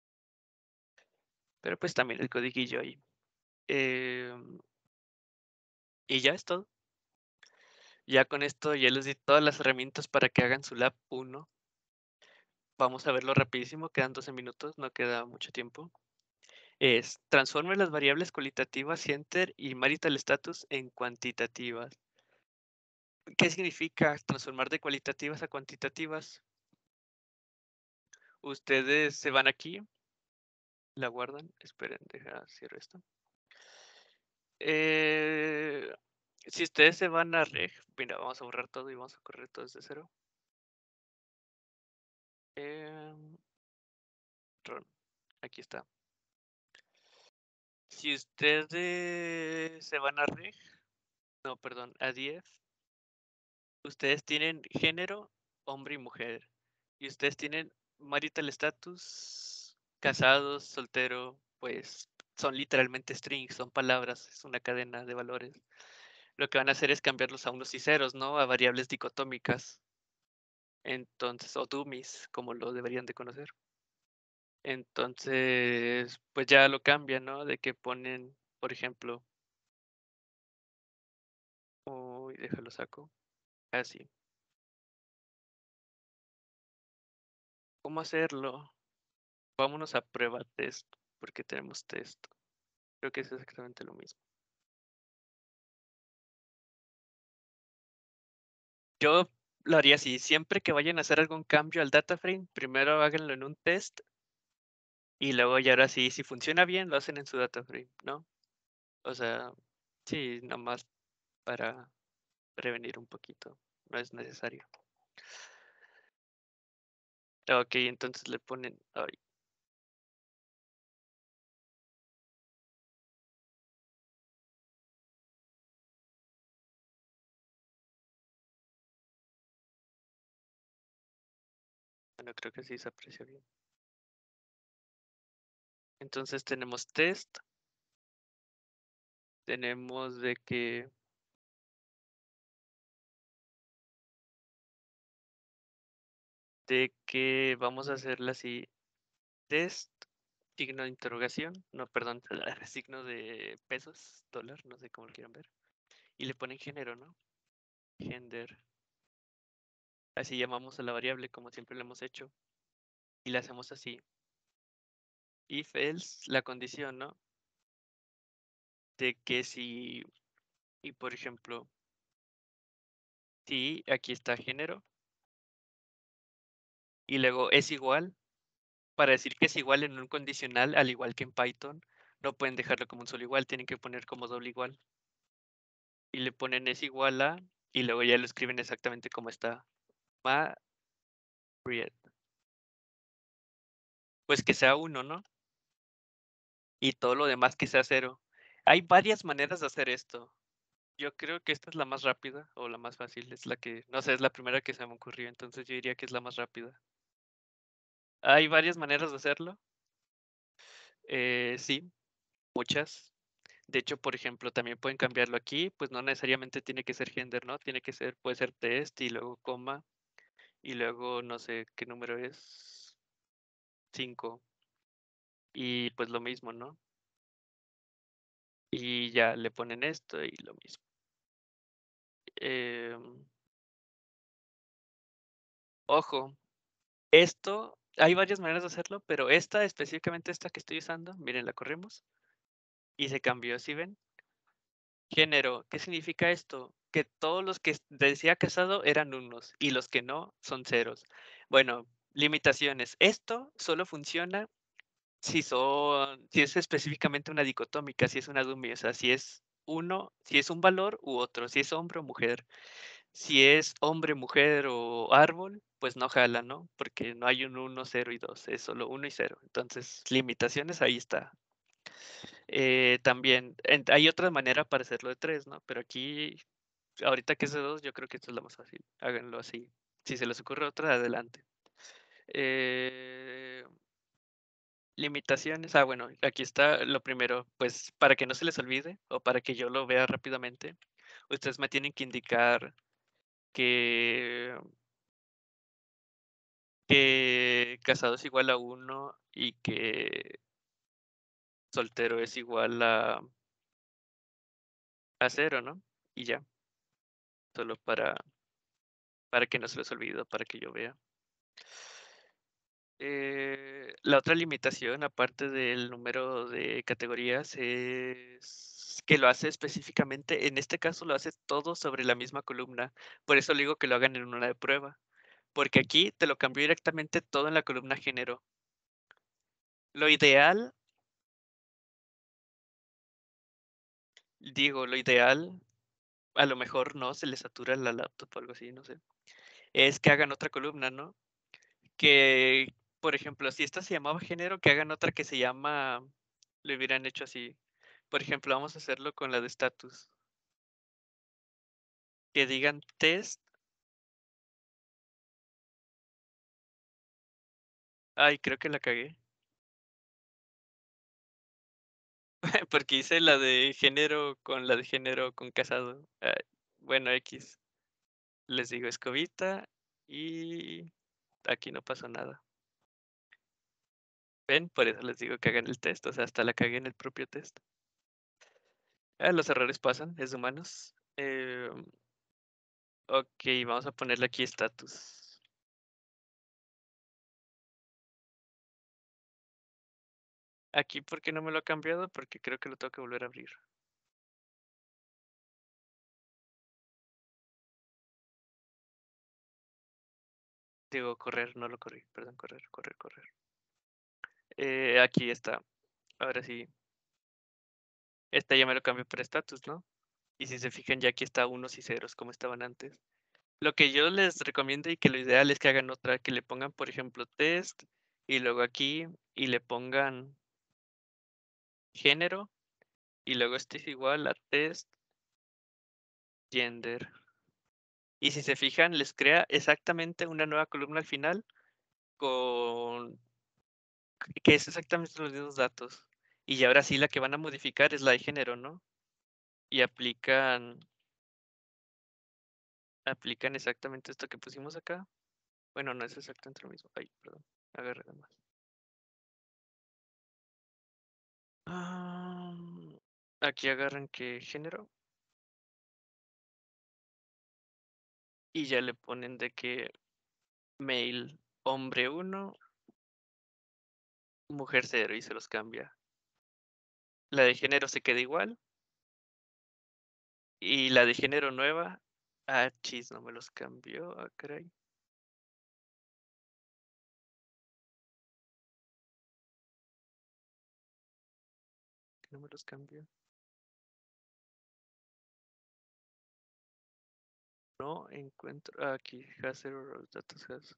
Pero pues también el codiguillo ahí. Eh, y ya es todo. Ya con esto ya les di todas las herramientas para que hagan su lab uno. Vamos a verlo rapidísimo, quedan doce minutos, no queda mucho tiempo. Es transforme las variables cualitativas enter y marital status en cuantitativas. ¿Qué significa transformar de cualitativas a cuantitativas? Ustedes se van aquí, la guardan, esperen, deja cierro esto. Eh, si ustedes se van a reg, mira, vamos a borrar todo y vamos a correr todo desde cero. Eh, run, aquí está. Si ustedes se van a reg, no, perdón, a diez, ustedes tienen género, hombre y mujer. Y ustedes tienen marital status, casados, soltero, pues son literalmente strings, son palabras, es una cadena de valores. Lo que van a hacer es cambiarlos a unos y ceros, ¿no? A variables dicotómicas. Entonces, o dummies, como lo deberían de conocer. Entonces, pues ya lo cambian, ¿no? De que ponen, por ejemplo, uy, déjalo saco. Así. ¿Cómo hacerlo? Vámonos a prueba test, porque tenemos test. Creo que es exactamente lo mismo. Yo lo haría así. Siempre que vayan a hacer algún cambio al data frame, primero háganlo en un test. Y luego ya ahora sí, si funciona bien, lo hacen en su data frame, ¿no? O sea, sí, nomás para prevenir un poquito. No es necesario. Ok, entonces le ponen. Ay, bueno, creo que sí se aprecia bien. Entonces tenemos test. Tenemos de que de que vamos a hacerla así. Test, signo de interrogación. No, perdón, signo de pesos, dólar, no sé cómo lo quieran ver. Y le ponen género, ¿no? Gender. Así llamamos a la variable como siempre lo hemos hecho. Y la hacemos así. If else, la condición, ¿no? De que si, y por ejemplo, si aquí está género, y luego es igual, para decir que es igual en un condicional, al igual que en Python, no pueden dejarlo como un solo igual, tienen que poner como doble igual. Y le ponen es igual a, y luego ya lo escriben exactamente como está. Mariette. Pues que sea uno, ¿no? Y todo lo demás que sea cero. Hay varias maneras de hacer esto. Yo creo que esta es la más rápida o la más fácil. Es la que, no sé, es la primera que se me ocurrió. Entonces yo diría que es la más rápida. Hay varias maneras de hacerlo. Eh, sí, muchas. De hecho, por ejemplo, también pueden cambiarlo aquí. Pues no necesariamente tiene que ser gender, ¿no? Tiene que ser, puede ser test y luego coma. Y luego no sé qué número es. cinco. Y pues lo mismo, ¿no? Y ya le ponen esto y lo mismo. Eh, ojo, esto, hay varias maneras de hacerlo, pero esta, específicamente esta que estoy usando, miren, la corrimos y se cambió, ¿sí ven? Género, ¿qué significa esto? Que todos los que decía casado eran unos y los que no son ceros. Bueno, limitaciones. Esto solo funciona si son, si es específicamente una dicotómica, si es una dummy, o sea, si es uno, si es un valor u otro, si es hombre o mujer. Si es hombre, mujer o árbol, pues no jala, ¿no? Porque no hay un uno, cero y dos, es solo uno y cero. Entonces, limitaciones, ahí está. Eh, también, en- hay otra manera para hacerlo de tres, ¿no? Pero aquí, ahorita que es de dos, yo creo que esto es la más fácil. Háganlo así. Si se les ocurre otra, adelante. Eh, limitaciones, ah, bueno, aquí está lo primero. Pues para que no se les olvide o para que yo lo vea rápidamente, ustedes me tienen que indicar que que casado es igual a uno y que soltero es igual a, a cero, ¿no? Y ya, solo para, para que no se les olvide, para que yo vea. Eh, la otra limitación, aparte del número de categorías, es que lo hace específicamente, en este caso lo hace todo sobre la misma columna. Por eso le digo que lo hagan en una de prueba. Porque aquí te lo cambió directamente todo en la columna género. Lo ideal, digo, lo ideal, a lo mejor no, se les satura la laptop o algo así, no sé. Es que hagan otra columna, ¿no? Que, por ejemplo, si esta se llamaba género, que hagan otra que se llama, le hubieran hecho así. Por ejemplo, vamos a hacerlo con la de status. que digan test. Ay, creo que la cagué. Porque hice la de género con la de género con casado. Ay, bueno, X. Les digo escobita y aquí no pasó nada. ¿Ven? Por eso les digo que hagan el test. O sea, hasta la cagué en el propio test. Ah, los errores pasan, es de humanos. Eh, ok, vamos a ponerle aquí estatus. Aquí, ¿por qué no me lo ha cambiado? Porque creo que lo tengo que volver a abrir. Digo, correr, no lo corrí. Perdón, correr, correr, correr. Eh, aquí está. Ahora sí. Esta ya me lo cambió por estatus, ¿no? Y si se fijan, ya aquí está unos y ceros como estaban antes. Lo que yo les recomiendo y que lo ideal es que hagan otra, que le pongan, por ejemplo, test y luego aquí y le pongan género y luego este es igual a test gender. Y si se fijan, les crea exactamente una nueva columna al final con que es exactamente los mismos datos. Y ahora sí la que van a modificar es la de género, ¿no? Y aplican aplican exactamente esto que pusimos acá. Bueno, no es exactamente lo mismo. Ay, perdón. Agarré de más. Ah, aquí agarran que género. Y ya le ponen de que mail hombre uno, mujer cero y se los cambia. La de género se queda igual. Y la de género nueva. Ah, chis, no me los cambió. Ah, caray. No me los cambió. No encuentro. Ah, aquí, has error, datos has.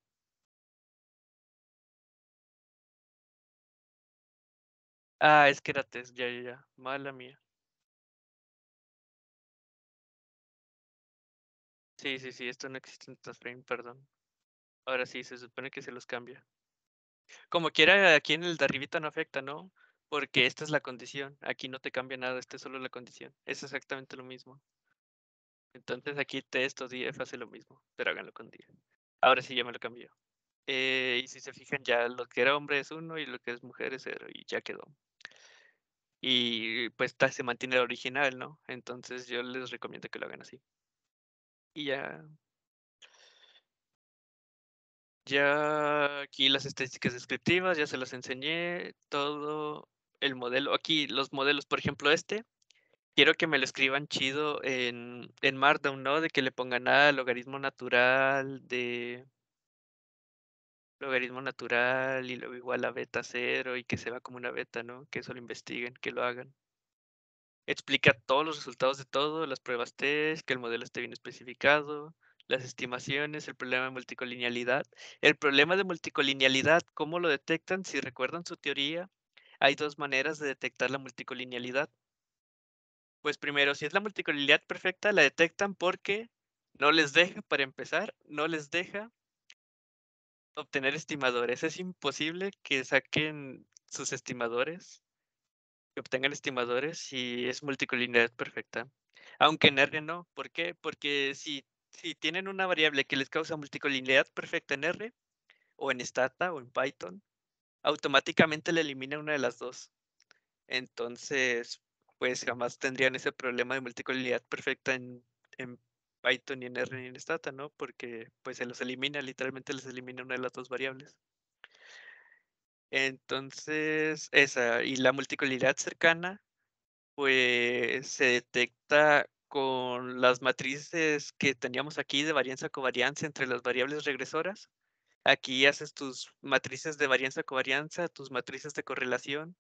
Ah, es que era test, ya, ya, ya. Mala mía. Sí, sí, sí, esto no existe en TestFrame, perdón. Ahora sí, se supone que se los cambia. Como quiera, aquí en el de arribita no afecta, ¿no? Porque esta es la condición. Aquí no te cambia nada, esta es solo la condición. Es exactamente lo mismo. Entonces aquí test o D F hace lo mismo, pero háganlo con D F. Ahora sí ya me lo cambió. Eh, y si se fijan, ya lo que era hombre es uno y lo que es mujer es cero y ya quedó. Y pues ta- se mantiene el original, ¿no? Entonces yo les recomiendo que lo hagan así. Y ya, ya aquí las estadísticas descriptivas, ya se las enseñé, todo el modelo. Aquí los modelos, por ejemplo, este, quiero que me lo escriban chido en, en Markdown, ¿no? De que le pongan a logaritmo natural de logaritmo natural y luego igual a beta cero y que se va como una beta, ¿no? Que eso lo investiguen, que lo hagan. Explica todos los resultados de todo, las pruebas test, que el modelo esté bien especificado, las estimaciones, el problema de multicolinealidad. El problema de multicolinealidad, ¿cómo lo detectan? Si recuerdan su teoría, hay dos maneras de detectar la multicolinealidad. Pues primero, si es la multicolinealidad perfecta, la detectan porque no les deja, para empezar, no les deja obtener estimadores. Es imposible que saquen sus estimadores, que obtengan estimadores si es multicolinealidad perfecta. Aunque en R no. ¿Por qué? Porque si, si tienen una variable que les causa multicolinealidad perfecta en R, o en Stata, o en Python, automáticamente le elimina una de las dos. Entonces, pues jamás tendrían ese problema de multicolinealidad perfecta en, en Python, ni en R, ni en Stata, ¿no? Porque pues se los elimina, literalmente les elimina una de las dos variables. Entonces, esa, y la multicolinealidad cercana, pues se detecta con las matrices que teníamos aquí de varianza covarianza entre las variables regresoras. Aquí haces tus matrices de varianza covarianza, tus matrices de correlación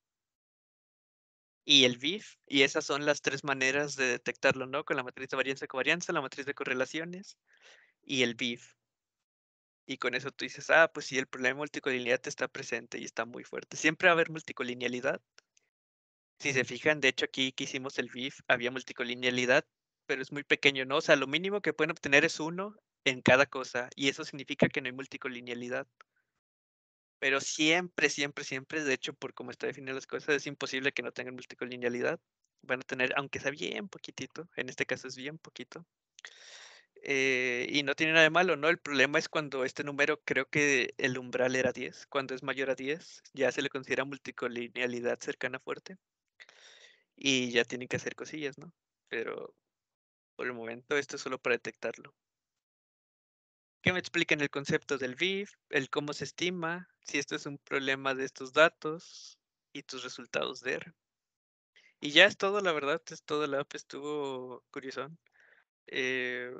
y el V I F, y esas son las tres maneras de detectarlo, ¿no? Con la matriz de varianza covarianza, la matriz de correlaciones y el V I F. Y con eso tú dices, ah, pues sí, el problema de multicolinealidad está presente y está muy fuerte. Siempre va a haber multicolinealidad. Si se fijan, de hecho aquí que hicimos el V I F había multicolinealidad, pero es muy pequeño, ¿no? O sea, lo mínimo que pueden obtener es uno en cada cosa, y eso significa que no hay multicolinealidad. Pero siempre, siempre, siempre, de hecho, por cómo está definidas las cosas, es imposible que no tengan multicolinealidad. Van a tener, aunque sea bien poquitito, en este caso es bien poquito. Eh, y no tiene nada de malo, ¿no? El problema es cuando este número, creo que el umbral era diez. Cuando es mayor a diez, ya se le considera multicolinealidad cercana fuerte. Y ya tienen que hacer cosillas, ¿no? Pero por el momento esto es solo para detectarlo. Que me expliquen el concepto del V I F, el cómo se estima, si esto es un problema de estos datos y tus resultados de R. Y ya es todo, la verdad, es todo. La app estuvo curiosón. Eh,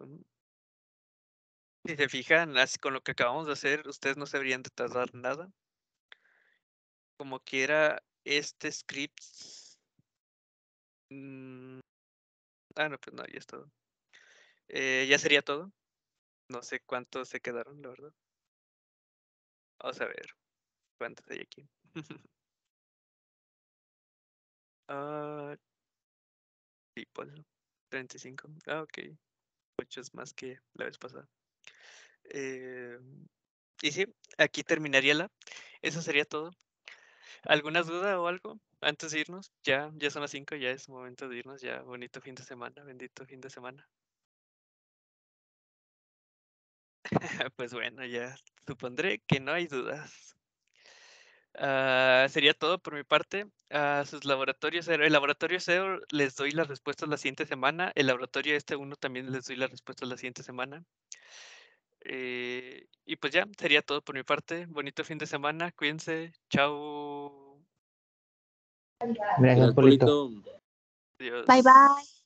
si se fijan, así con lo que acabamos de hacer, ustedes no se deberían de tardar nada. Como quiera, este script... mm, ah, no, pues no, ya es todo. Eh, ya sería todo. No sé cuántos se quedaron, la verdad. Vamos a ver cuántos hay aquí. Ah, sí, pues, treinta y cinco. Ah, ok. ocho es más que la vez pasada. Eh, y sí, aquí terminaría la. Eso sería todo. ¿Alguna duda o algo antes de irnos? Ya, ya son las cinco, ya es momento de irnos. Ya, bonito fin de semana, bendito fin de semana. Pues bueno, ya supondré que no hay dudas. Ah, sería todo por mi parte. A sus laboratorios, el laboratorio cero les doy las respuestas la siguiente semana. El laboratorio este uno también les doy las respuestas la siguiente semana. Eh, y pues ya, sería todo por mi parte. Bonito fin de semana, cuídense. Chao. Gracias, Gracias, Polito. Polito. Adiós. Bye bye.